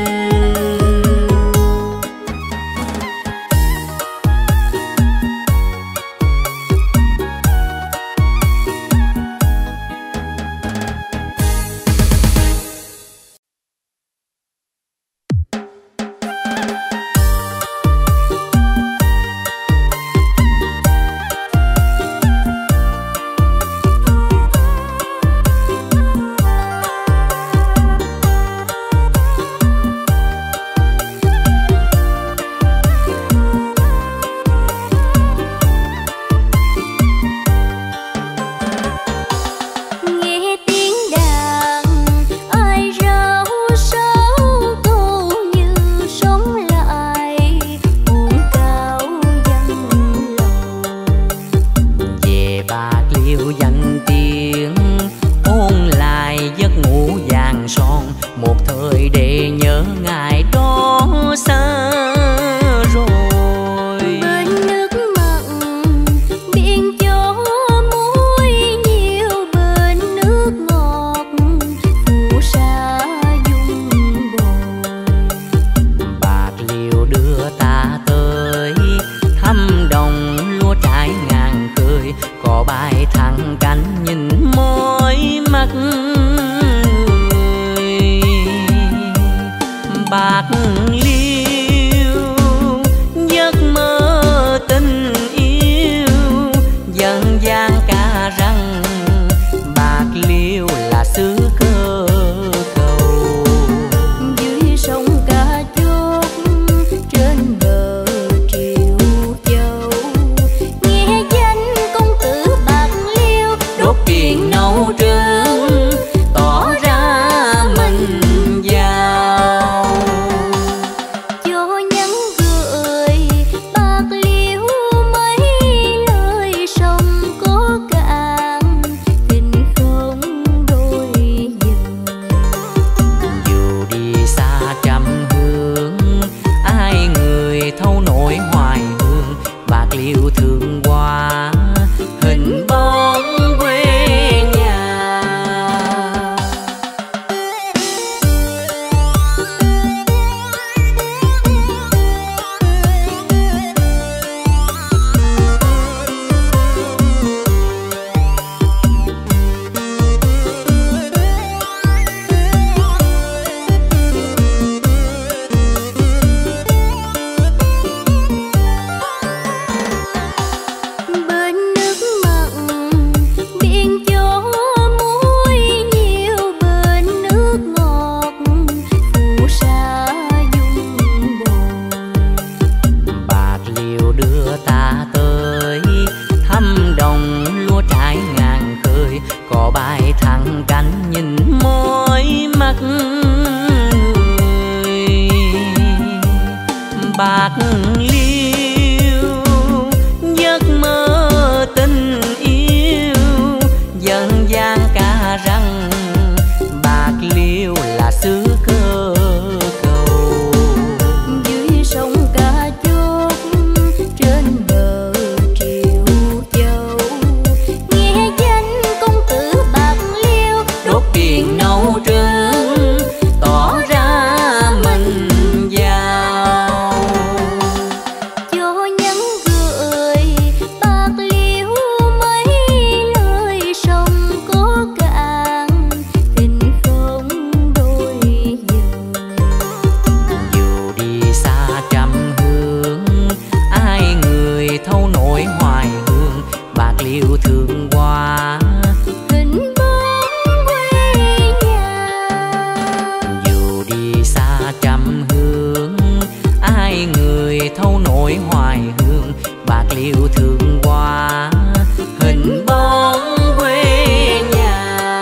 hoài hương, bạc liêu thương hoa. Hình bóng quê nhà. Dù đi xa trăm hướng, ai người thấu nỗi hoài hương, bạc liêu thương hoa. Hình bóng quê nhà.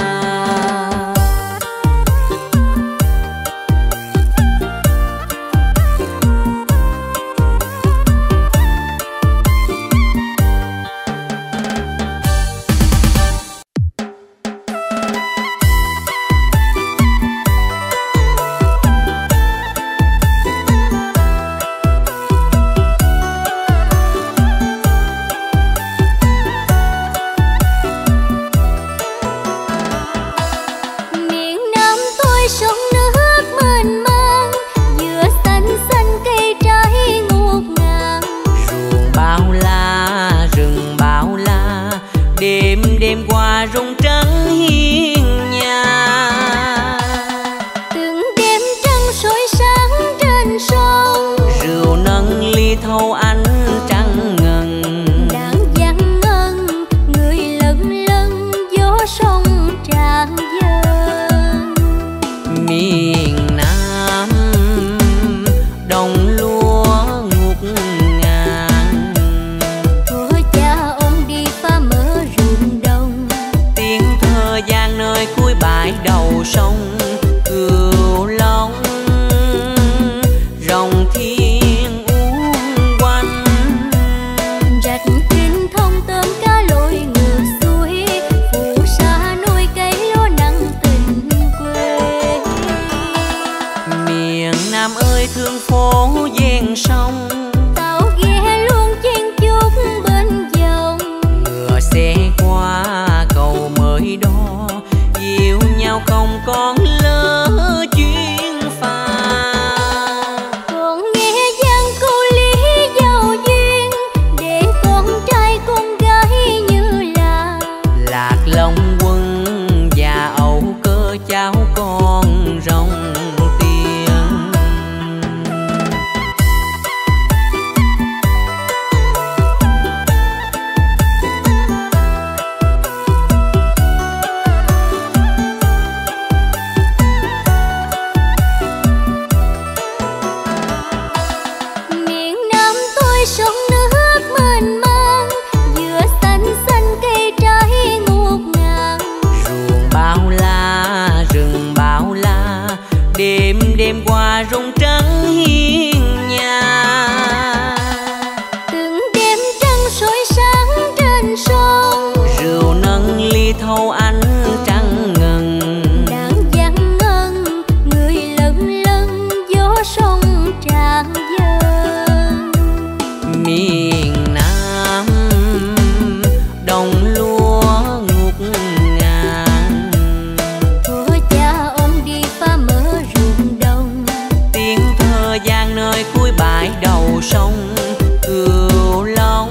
Đêm qua rung trắng hiên nhà. Từng đêm trăng soi sáng trên sông, rượu nâng ly thâu ánh trăng ngần. đàn vang ngân người lân lân gió sông tràn dâng. Miền Nam đồng lúa ngút ngàn, thua cha ông đi pha mơ ruộng đồng. tiếng thơ vang nơi cuối bãi đầu sông. Cửu Long rồng thiên uốn quanh, rạch kinh thông tôm cá lội ngược xuôi, phù sa nuôi cây lúa nắng tình quê. Miền Nam ơi thương phố ven sông, tàu ghe luôn chen chúc bên dòng. ngựa xe qua cầu mới đó, dìu nhau không con lỡ chuyến phà. Còn nghe giang câu lý giàu duyên, để con trai con gái như là Lạc Long Quân và Âu Cơ cháu con rồng tiên. miền Nam tôi sông nước mênh mang, vừa xanh xanh cây trái ngút ngàn. Ruộng bao la rừng bao la, đêm đêm qua rung trắng hiên nhà. Từng đêm trăng soi sáng trên sông, rượu nâng ly thâu ánh trăng ngần. đàn vang ngân người lân lân gió sông tràn dâng. Miền Nam đồng lúa ngút ngàn, thua cha ông đi pha mơ ruộng đồng. tiếng thơ vang nơi cuối bãi đầu sông. Cửu Long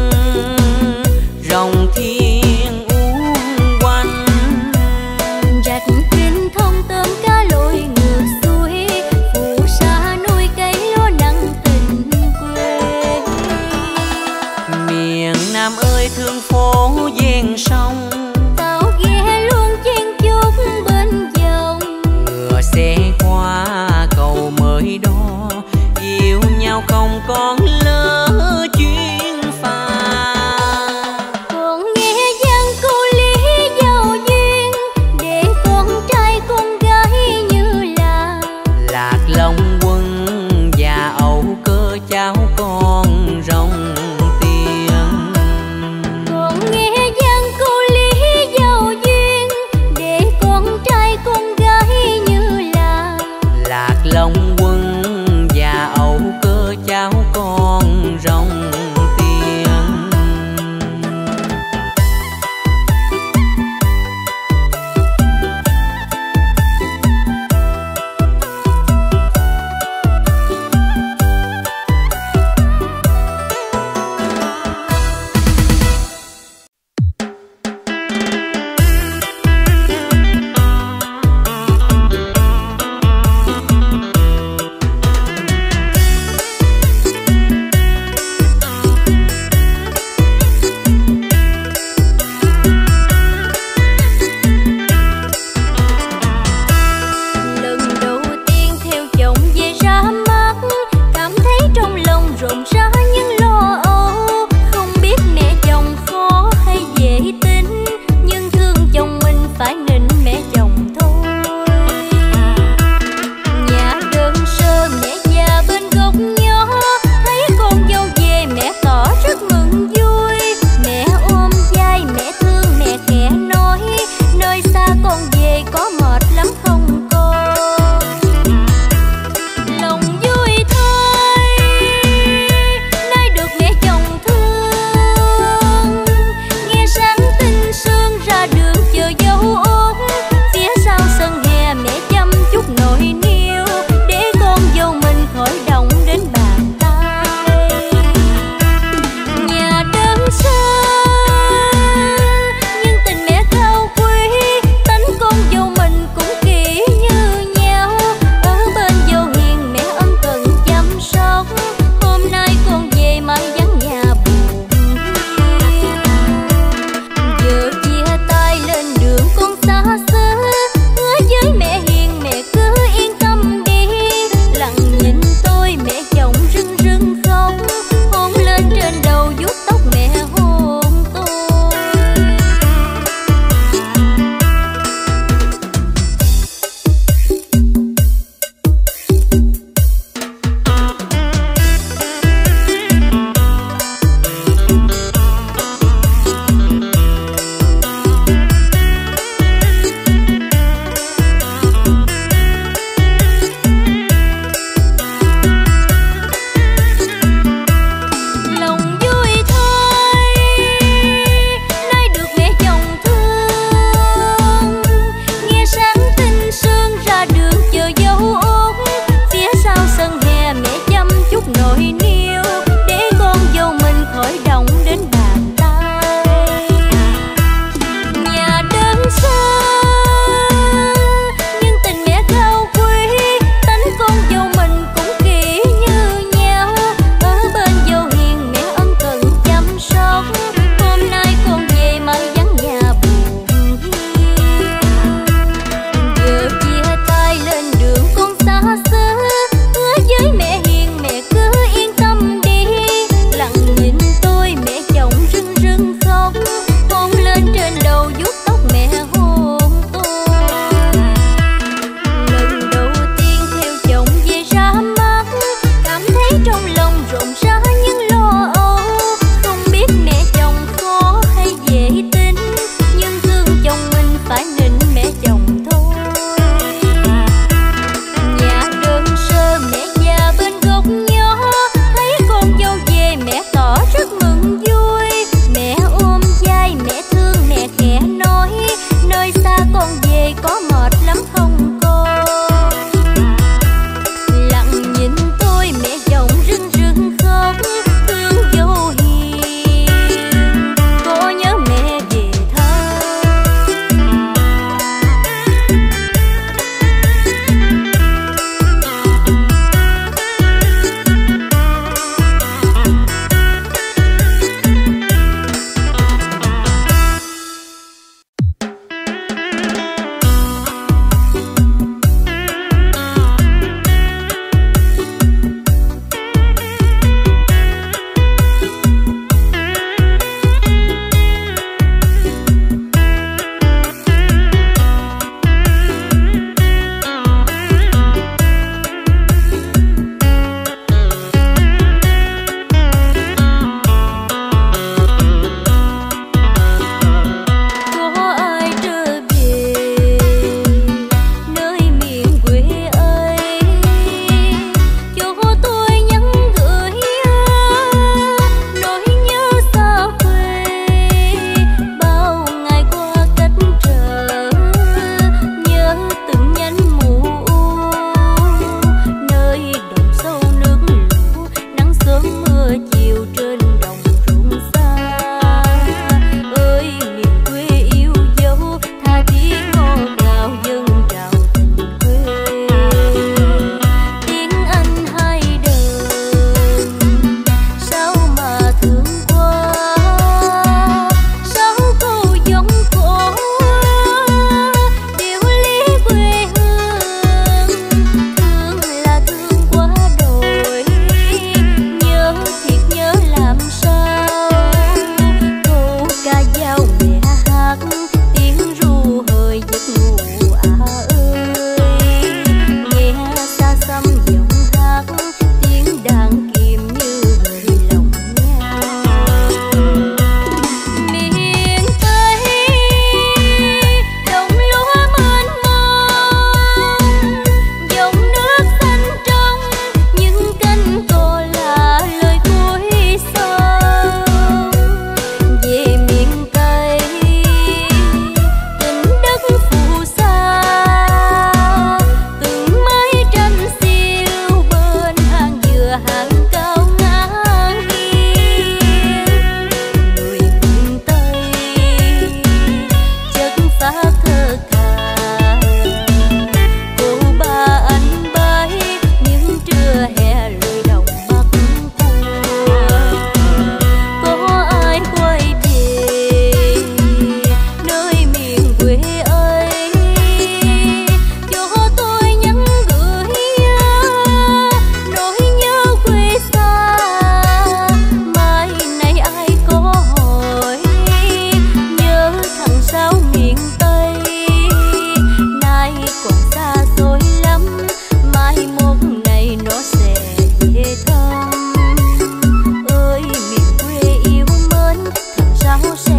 rồng thiên uốn quanh, rạch kinh thông tôm cá lội ngược xuôi, phù sa nuôi cây lúa nắng tình quê. miền Nam ơi thương phố ven sông, tàu ghe luôn chen chúc bên dòng. ngựa xe qua cầu mới đó, yêu nhau không con lỡ chuyến phà. Còn nghe giang câu lý giàu duyên, để con trai con gái như là Lạc Long Quân và Âu Cơ cháu con rồng tiên. còn nghe giang câu lý giàu duyên, để con trai con gái như là Lạc Long Quân và Âu Cơ cháu con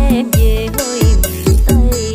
xe về hơi miền Tây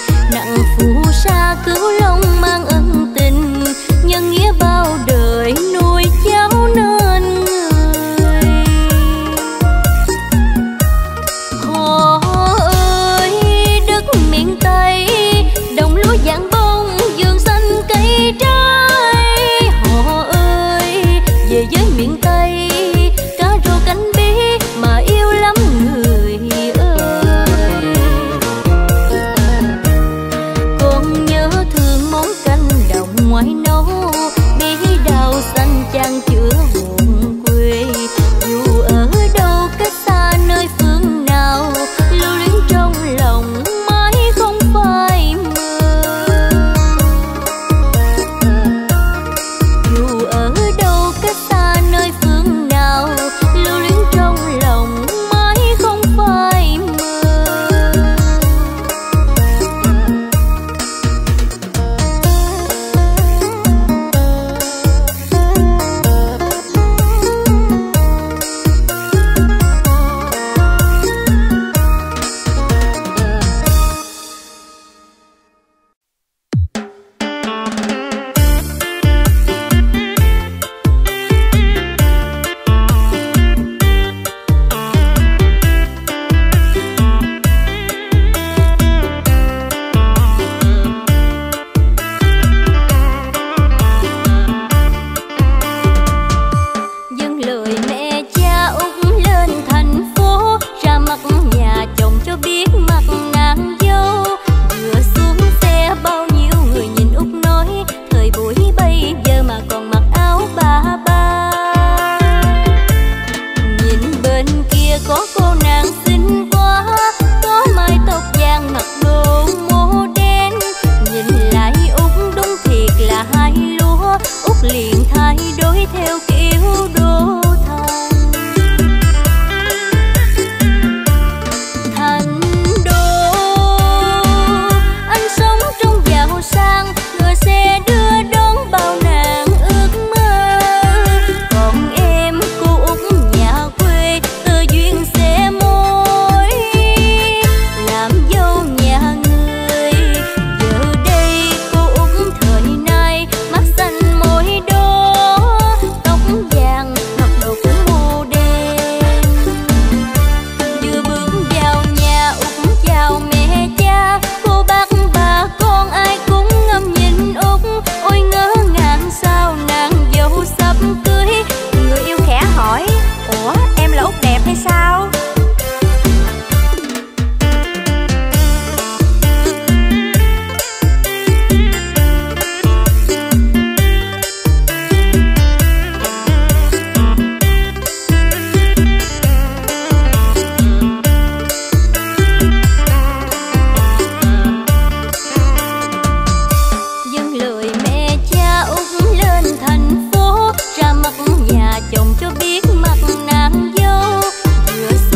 cứu long mang ân tình nhân nghĩa bao đời. cưới. Người yêu khẽ hỏi: ủa em là Út đẹp hay sao? Chồng cho biết mặt nàng dâu, vừa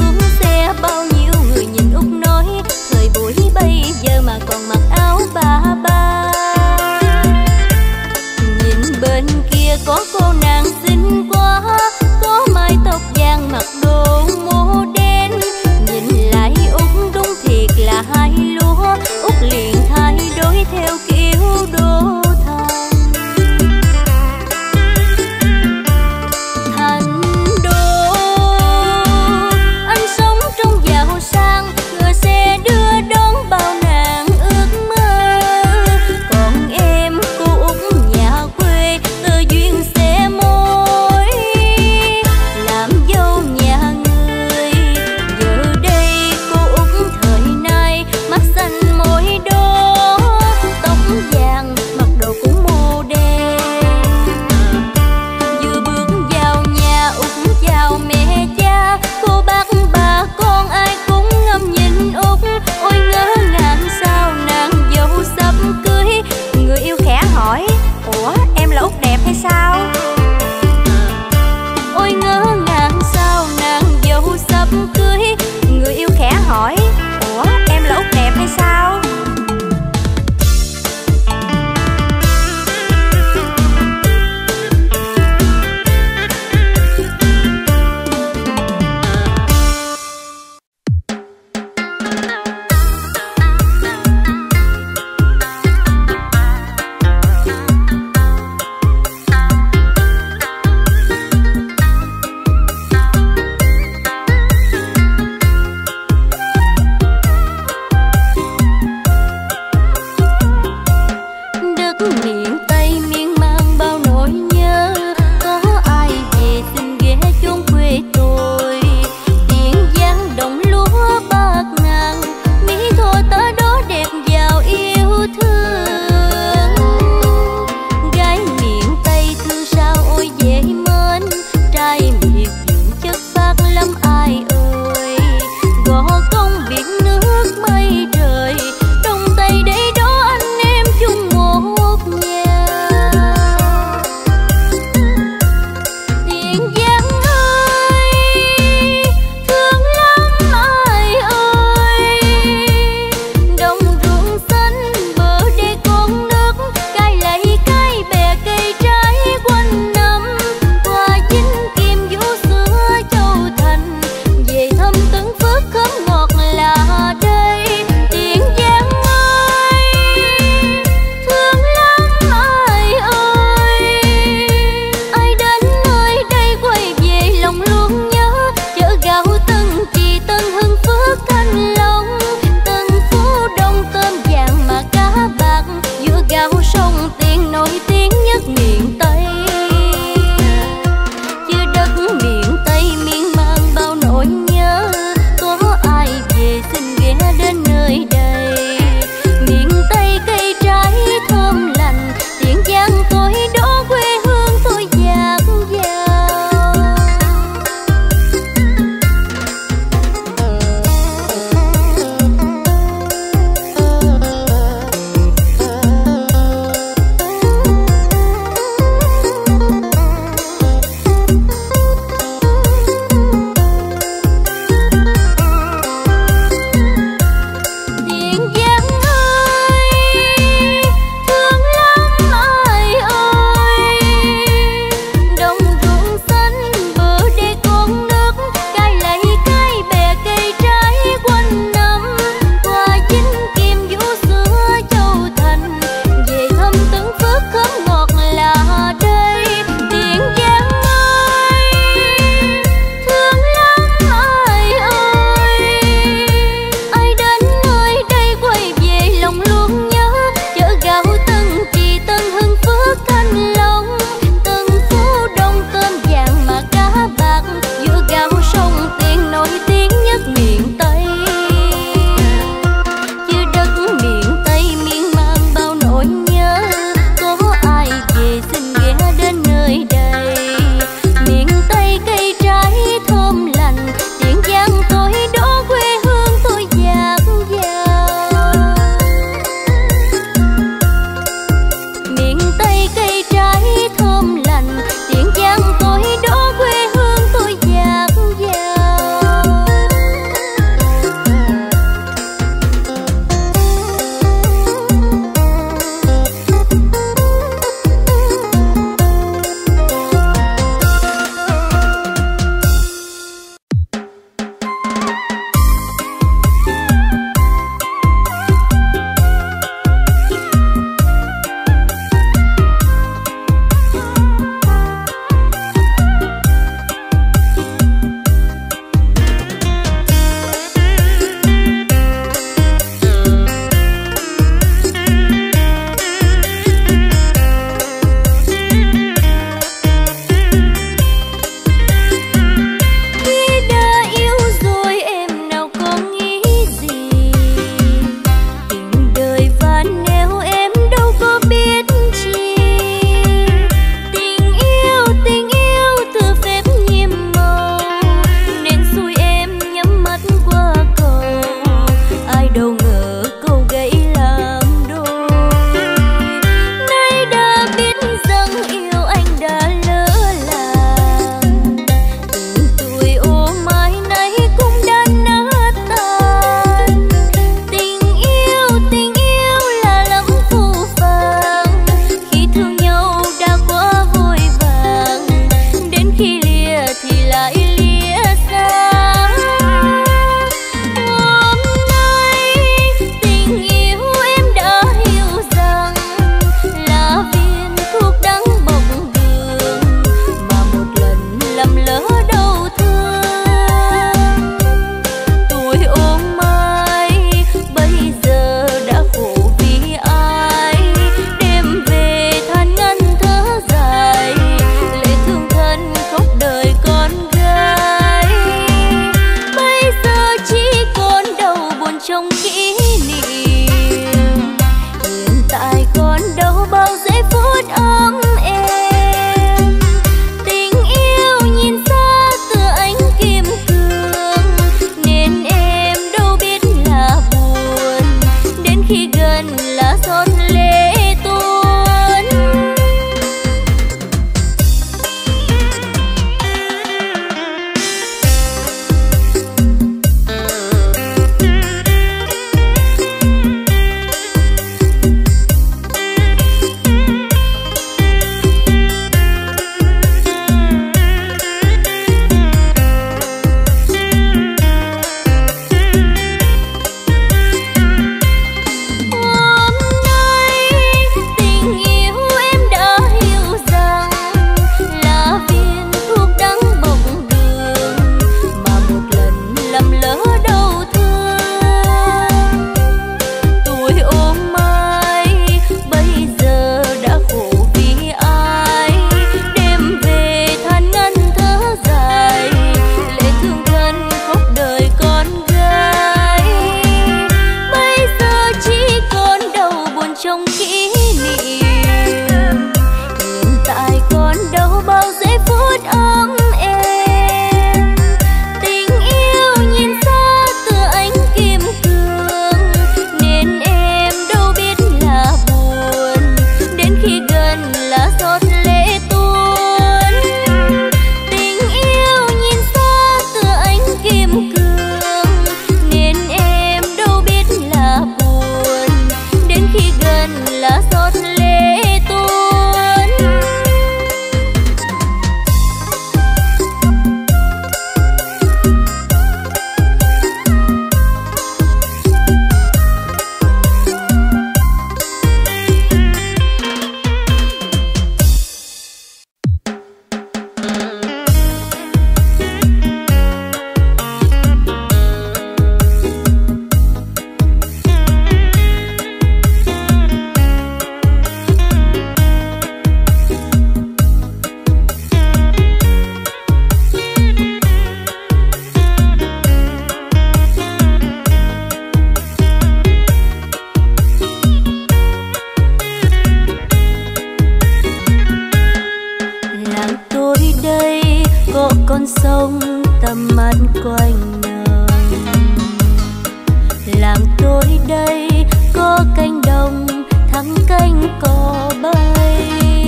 đây có con sông tầm mắt quanh nồng. Làng tôi đây có cánh đồng thắng cánh cò bay.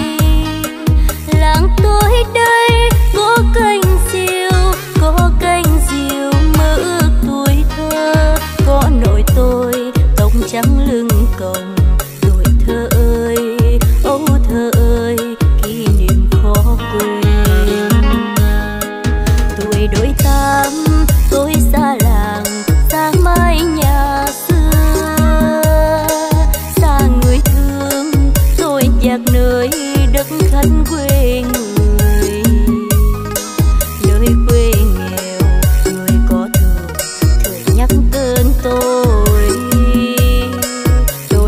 Làng tôi đây có cánh diều mơ ước tuổi thơ. Có nội tôi tóc trắng lưng còng. Tuổi thơ ơi, âu thơ ơi, kỷ niệm khó quên. Tuổi đôi tám tôi xa làng, xa mái nhà xưa, xa người thương tôi dạt nơi đất khách quê người. Nơi quê nghèo người có thường thường nhắc tên tôi. Tôi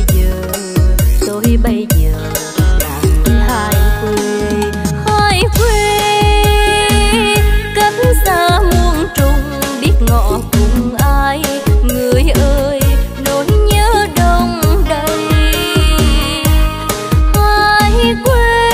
bây giờ là người hai quê cách xa muôn trùng, biết ngọ cùng ai. Người ơi nỗi nhớ đông đầy. Hai quê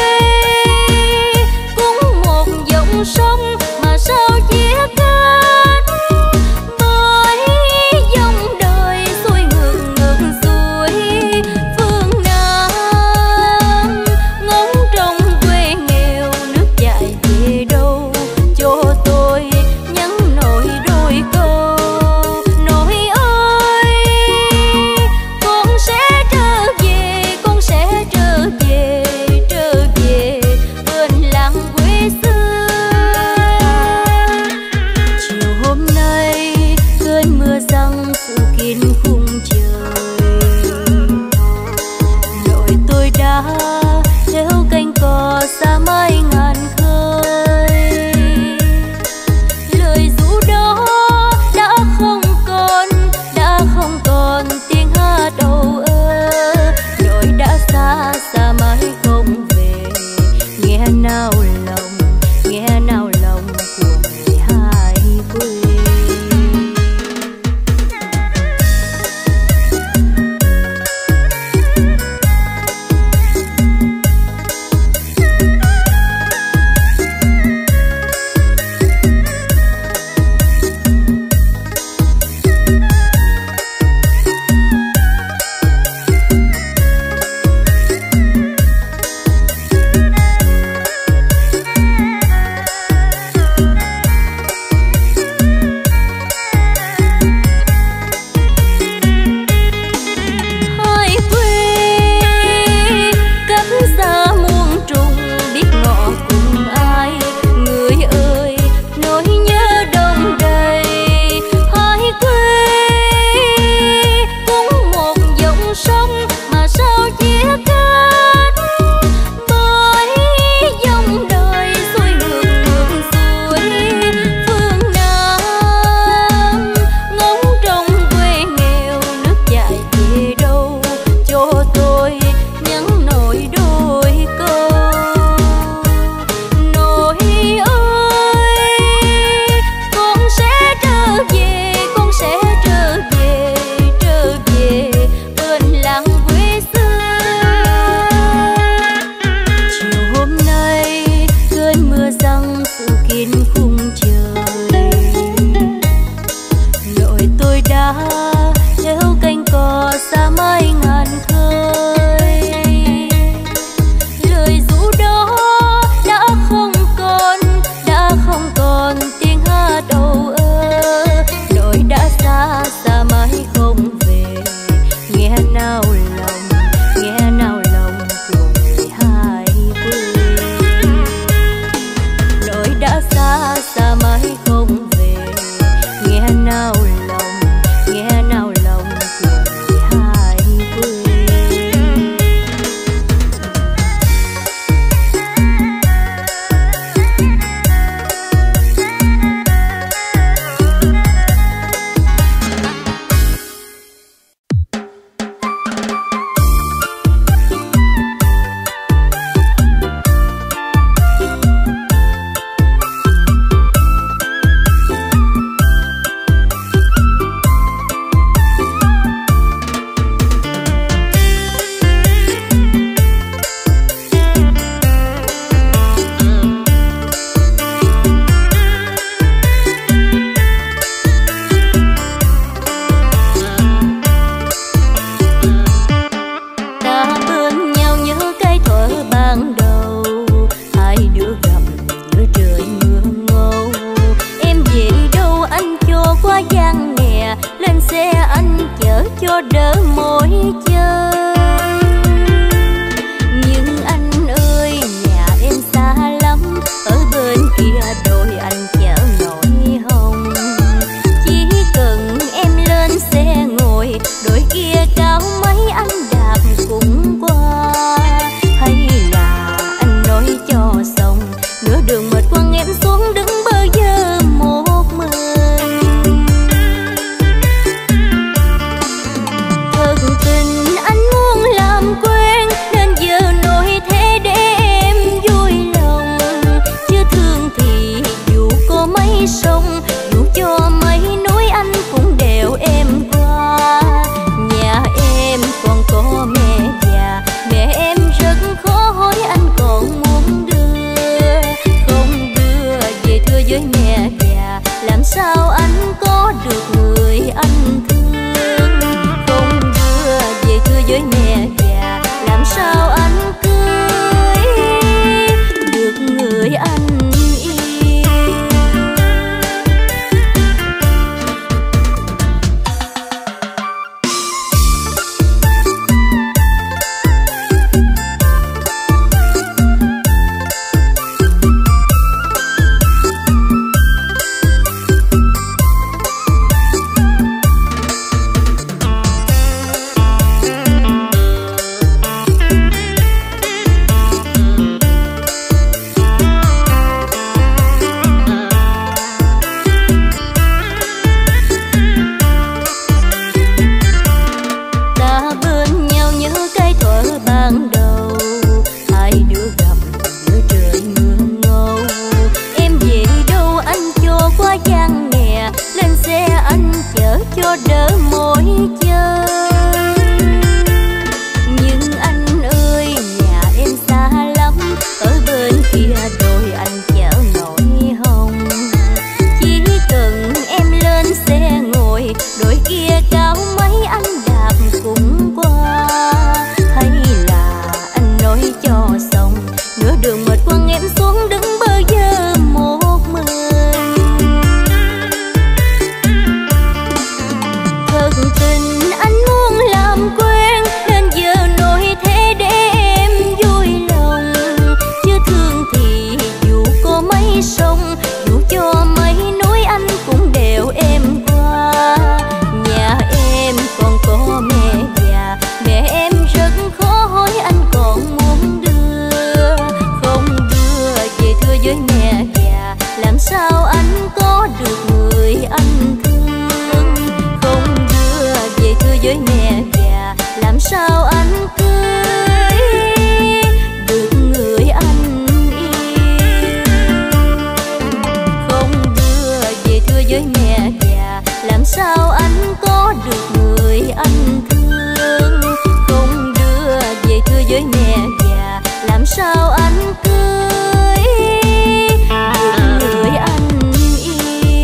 cũng một dòng sông mà sao chia cách. Bởi dòng đời xuôi ngược ngược xuôi phương Nam. Ngóng trong quê nghèo nước chảy về đâu, cho tôi nhắn nỗi đôi câu. Nội ơi con sẽ trở về, con sẽ trở về bên làng quê xưa. Chiều hôm nay cơn mưa giăng phủ kín khung trời. Nội tôi đã theo cánh cò xa mái ngàn khơi. Lời ru đó đã không còn tiếng hát âu ơ. Nội đã xa xa mãi không về. Nghe nào lòng của người hai quê. ở bên kia đôi anh chở nổi hồng. Chỉ cần em lên xe ngồi, đôi kia cao mấy anh đạp cũng qua. Hay là anh nói cho xong, nửa đường mệt quăng em xuống đứng bơ vơ một mình. Thật tình anh muốn làm quen, nên giờ nói thế để em vui lòng. Chứ thương thì dù có mấy sông, dù cho mấy núi anh cũng đều em qua. Nhà em còn có mẹ già, mẹ em rất khó hỏi anh còn muốn đưa. Không đưa về thưa với mẹ già, làm sao anh có được người anh thương. Không đưa về thưa với mẹ già, làm sao anh cưới được người anh yêu. Ta bên nhau nhớ cái thuở ban đầu, hai đứa gặp giữa trời mưa ngâu. Em về đâu anh cho qua gian nghè, lên xe anh chở cho đỡ mỏi chân. Nhưng anh ơi nhà em xa lắm, ở bên kia đôi anh chở nổi hồng. Chỉ cần em lên xe ngồi, đôi kia cao mấy anh đạp cũng qua. Hay là anh nói cho xong, nửa đường mệt quăng em xuống đứng bơ vơ một mình. Thật tình anh muốn làm quen, nên giờ nói thế để em vui lòng. Chứ thương thì dù có mấy sông, dù cho mấy núi anh cũng đều em qua. Nhà em còn có mẹ già, mẹ em rất khó hỏi anh còn muốn đưa. Không đưa về thưa với mẹ già, làm sao anh có được người anh thương. Không đưa về thưa với mẹ già, làm sao anh cưới được người anh yêu. Không đưa về thưa với mẹ già, làm sao anh có được người anh thương. Không đưa về thưa với mẹ già, làm sao anh cưới được người anh yêu.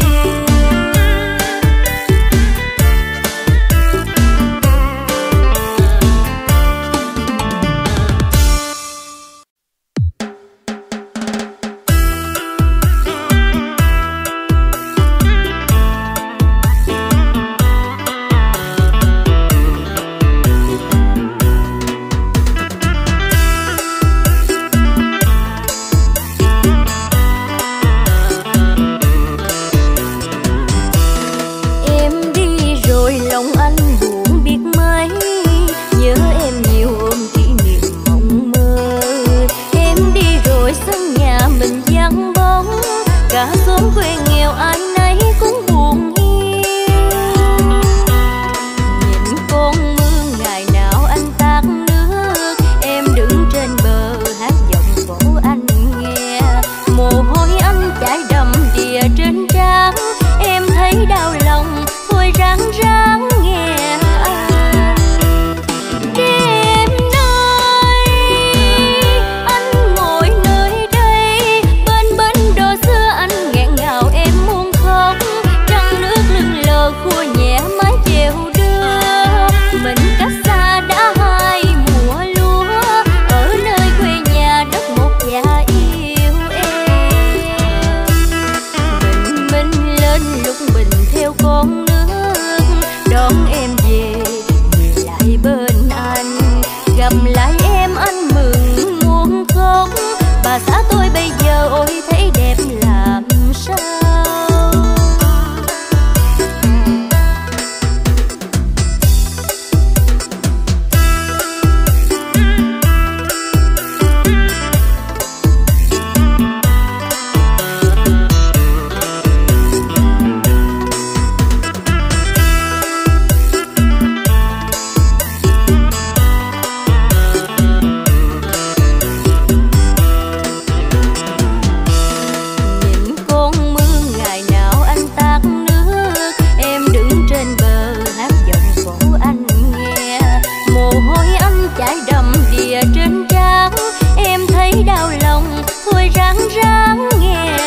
Em đi rồi lòng anh buồn biết mấy, nhớ em nhiều ôm kỷ niệm mộng mơ. Em đi rồi sân nhà mình vắng bóng, cả xóm quê nghèo ai nấy cũng buồn hiu. Nhìn con mưa ngày nào anh tát nước, em đứng trên bờ hát giọng cổ anh nghe. Mồ hôi anh chảy đầm đìa trên trán, em thấy đau lòng thôi ráng ráng nghe. Đêm nay anh ngồi nơi đây, bên bến đò xưa anh nghẹn ngào em muốn khóc. đáng nghe.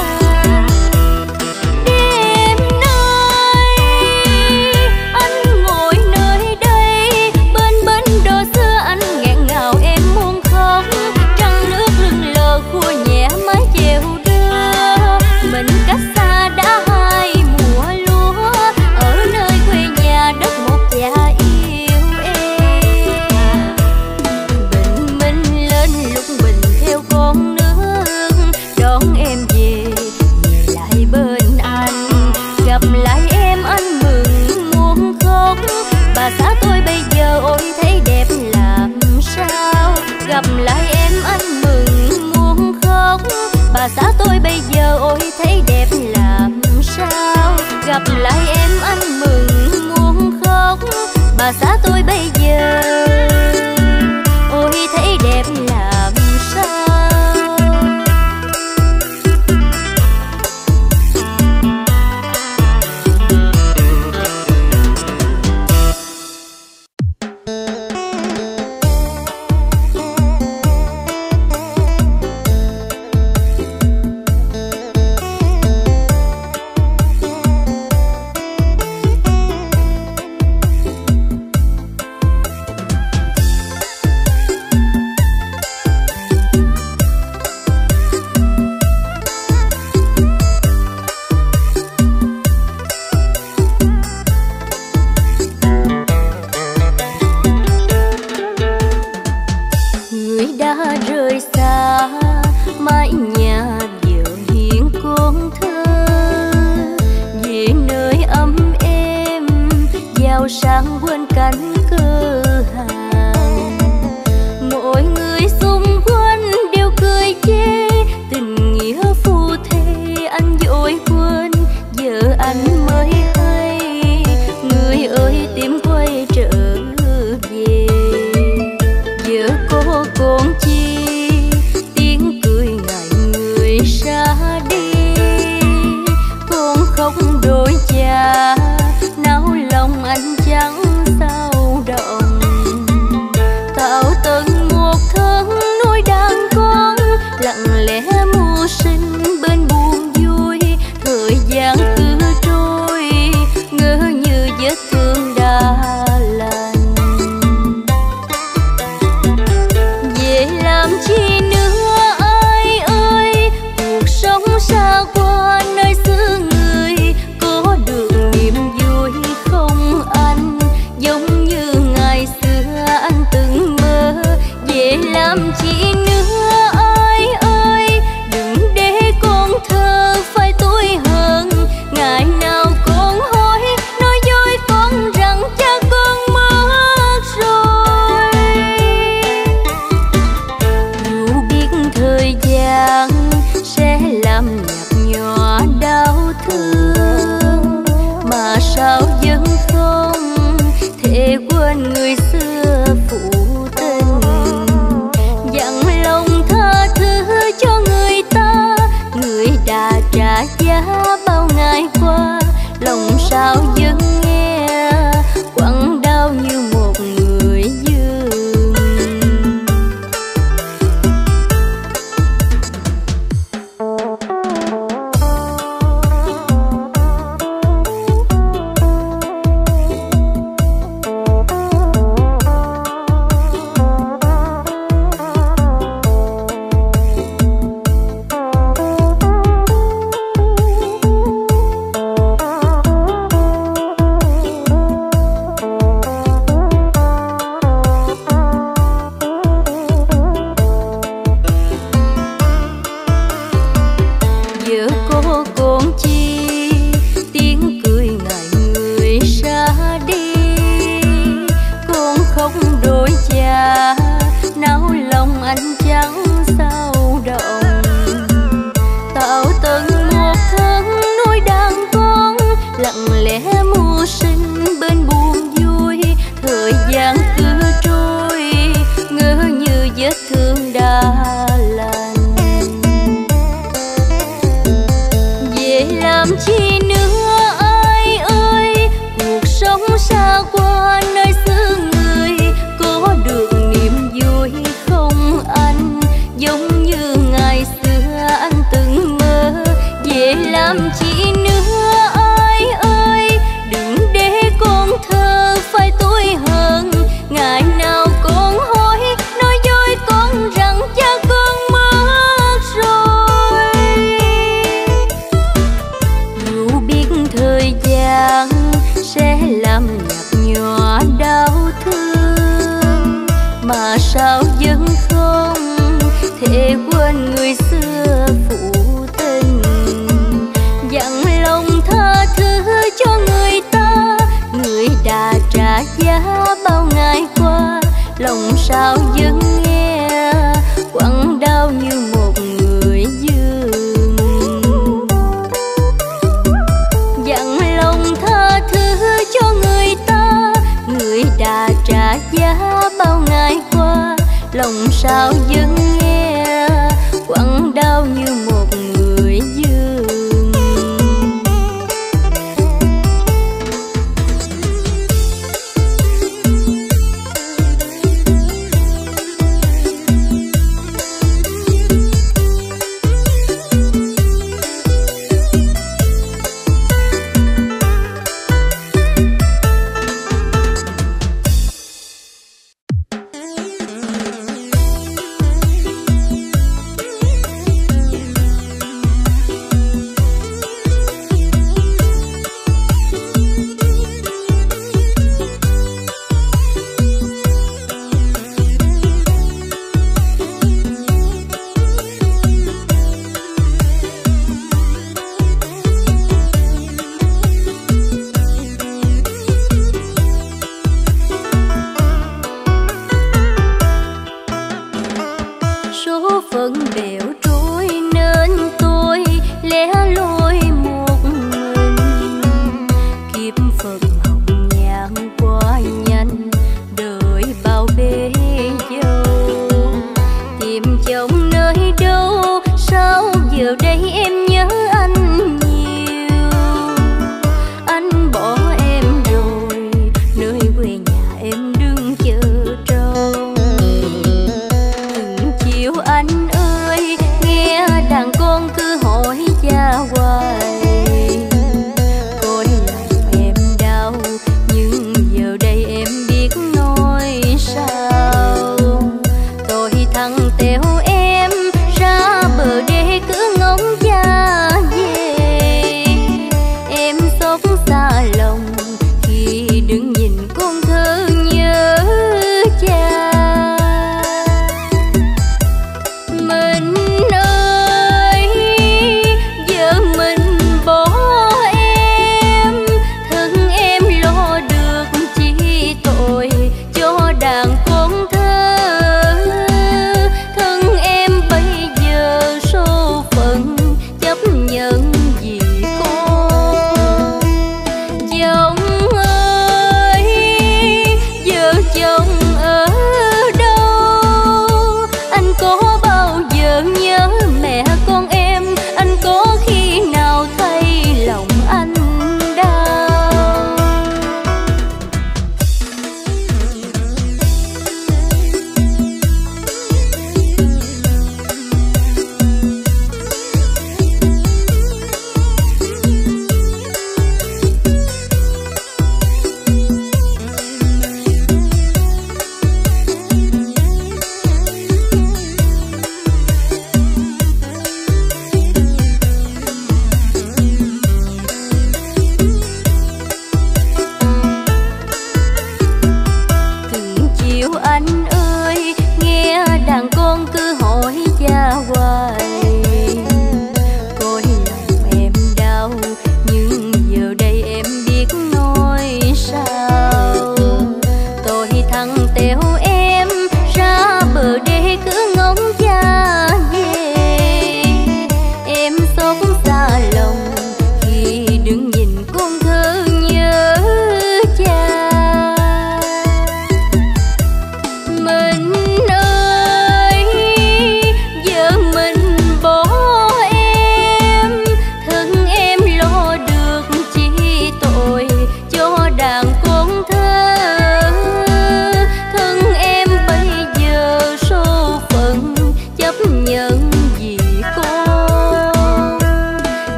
Đêm nay anh ngồi nơi đây, bên bên đồ xưa anh nghẹn ngào em muốn khóc. Trăng nước lưng lờ khua nhẹ mái chèo đưa, mình cách xa đã hai mùa lúa, ở nơi quê nhà đất một cha yêu em. Bình minh lên lúc bình theo con nước, đón em về lại bên anh. Gặp lại em anh mừng muốn khóc, bà xã tôi bây giờ ôi thấy đẹp làm sao. Gặp lại em anh mừng muốn khóc, bà xã tôi bây giờ ôi thấy đẹp làm sao. Gặp lại em anh mừng muốn khóc, bà xã tôi bây giờ ôi thấy đẹp làm sao. Người đã rời xa mái nhà vợ hiền con thơ, về nơi ấm êm giàu sang quên cánh cửa hàng. Mọi người xung quanh đều cười chê tình nghĩa phu thê anh vội quên, giờ anh mới hay người ơi tìm quay trở về. Giờ cô còn chi tiếng cười ngại người xa đi, con khóc đôi cha náo lòng anh chẳng sao động. Tạo tận một thân nuôi đàn con, lặng lẽ mưu sinh bên buồn vui. Thời gian cứ trôi ngỡ như vết thương đã lành. Về làm chi nữa ai ơi, cuộc sống xa qua nơi xứ người. Có được niềm vui không anh, giống như ngày xưa anh từng mơ. Về làm chi nữa ai ơi, đừng để con thơ phải tuổi hơn. Ngày nào con hỏi nói dối con rằng cha con mất rồi. Dù biết thời gian sẽ làm nhạt nhòa đau thương, mà sao vẫn không thể quên người xưa phụ tình. Dặn lòng tha thứ cho người ta, người đã trả giá bao ngày qua. Lòng sao vẫn nghe quặn đau như một người dưng. Giờ cô còn chi tiếng cười ngại người xa đi, con khóc đôi cha náo lòng anh chẳng sao động. Tạo tận một thân nuôi đàn con, lặng lẽ mưu sinh bên buồn vui. Thời gian cứ trôi ngỡ như vết thương đã lành. Về làm chi nữa ai ơi, cuộc sống xa qua nơi xứ người. Có được niềm vui không anh, giống như ngày xưa anh để làm chi nữa ai ơi, đừng để con thơ phải tuổi hơn. Ngày nào con hỏi nói dối con rằng cha con mất rồi. Dù biết thời gian sẽ làm nhạt nhòa đau thương, mà sao vẫn không thể quên người xưa phụ tình. Dặn lòng tha thứ cho người ta, người đã trả giá bao ngày qua. Lòng sao vẫn nghe quặn đau như một người dưng. Dặn lòng tha thứ cho người ta, người đã trả giá bao ngày qua. Lòng sao